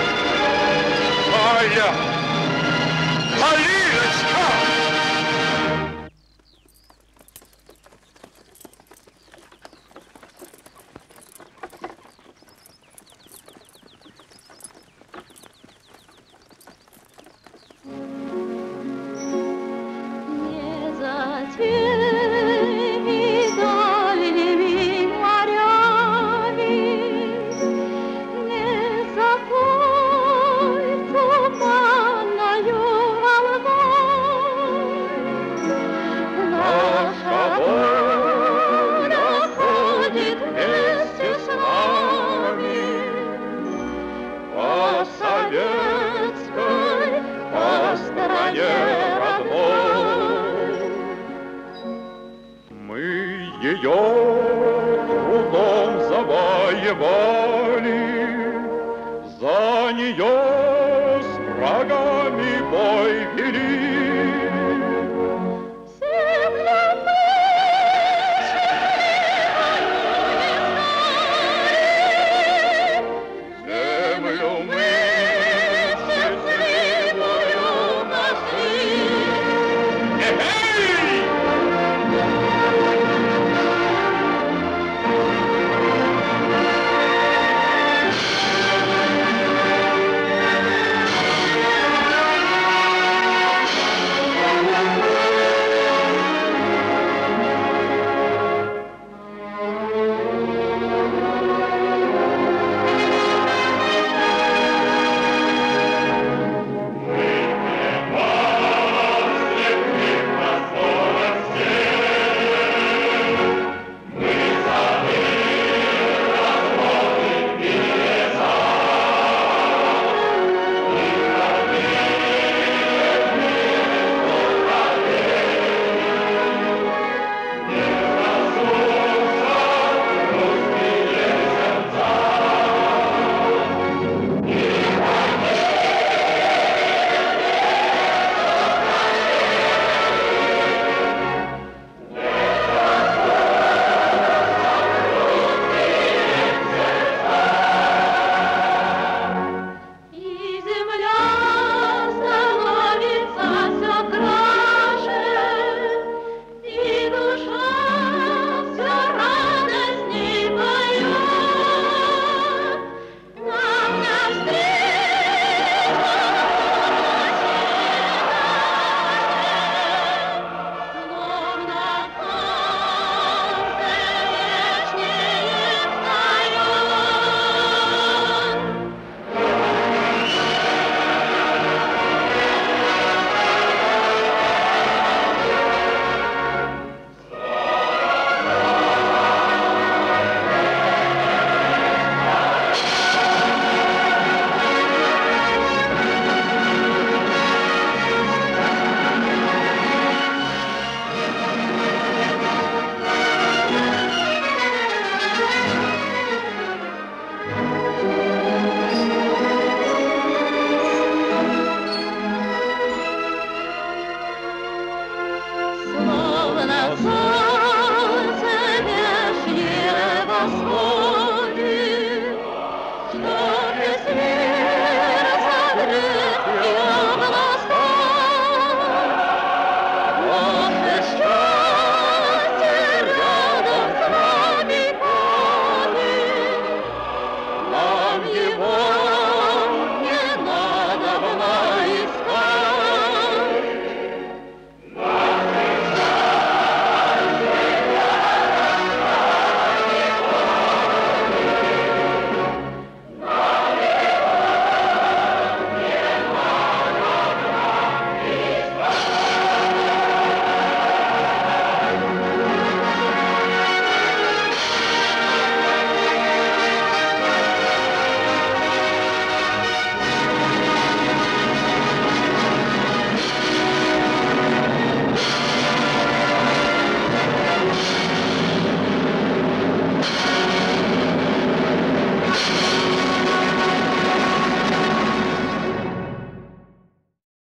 Аля! Алиночка! Не затеми дальними морями, не заплой туманною волной. ее кругом завоевали, за нее с врагами бой вели. Словно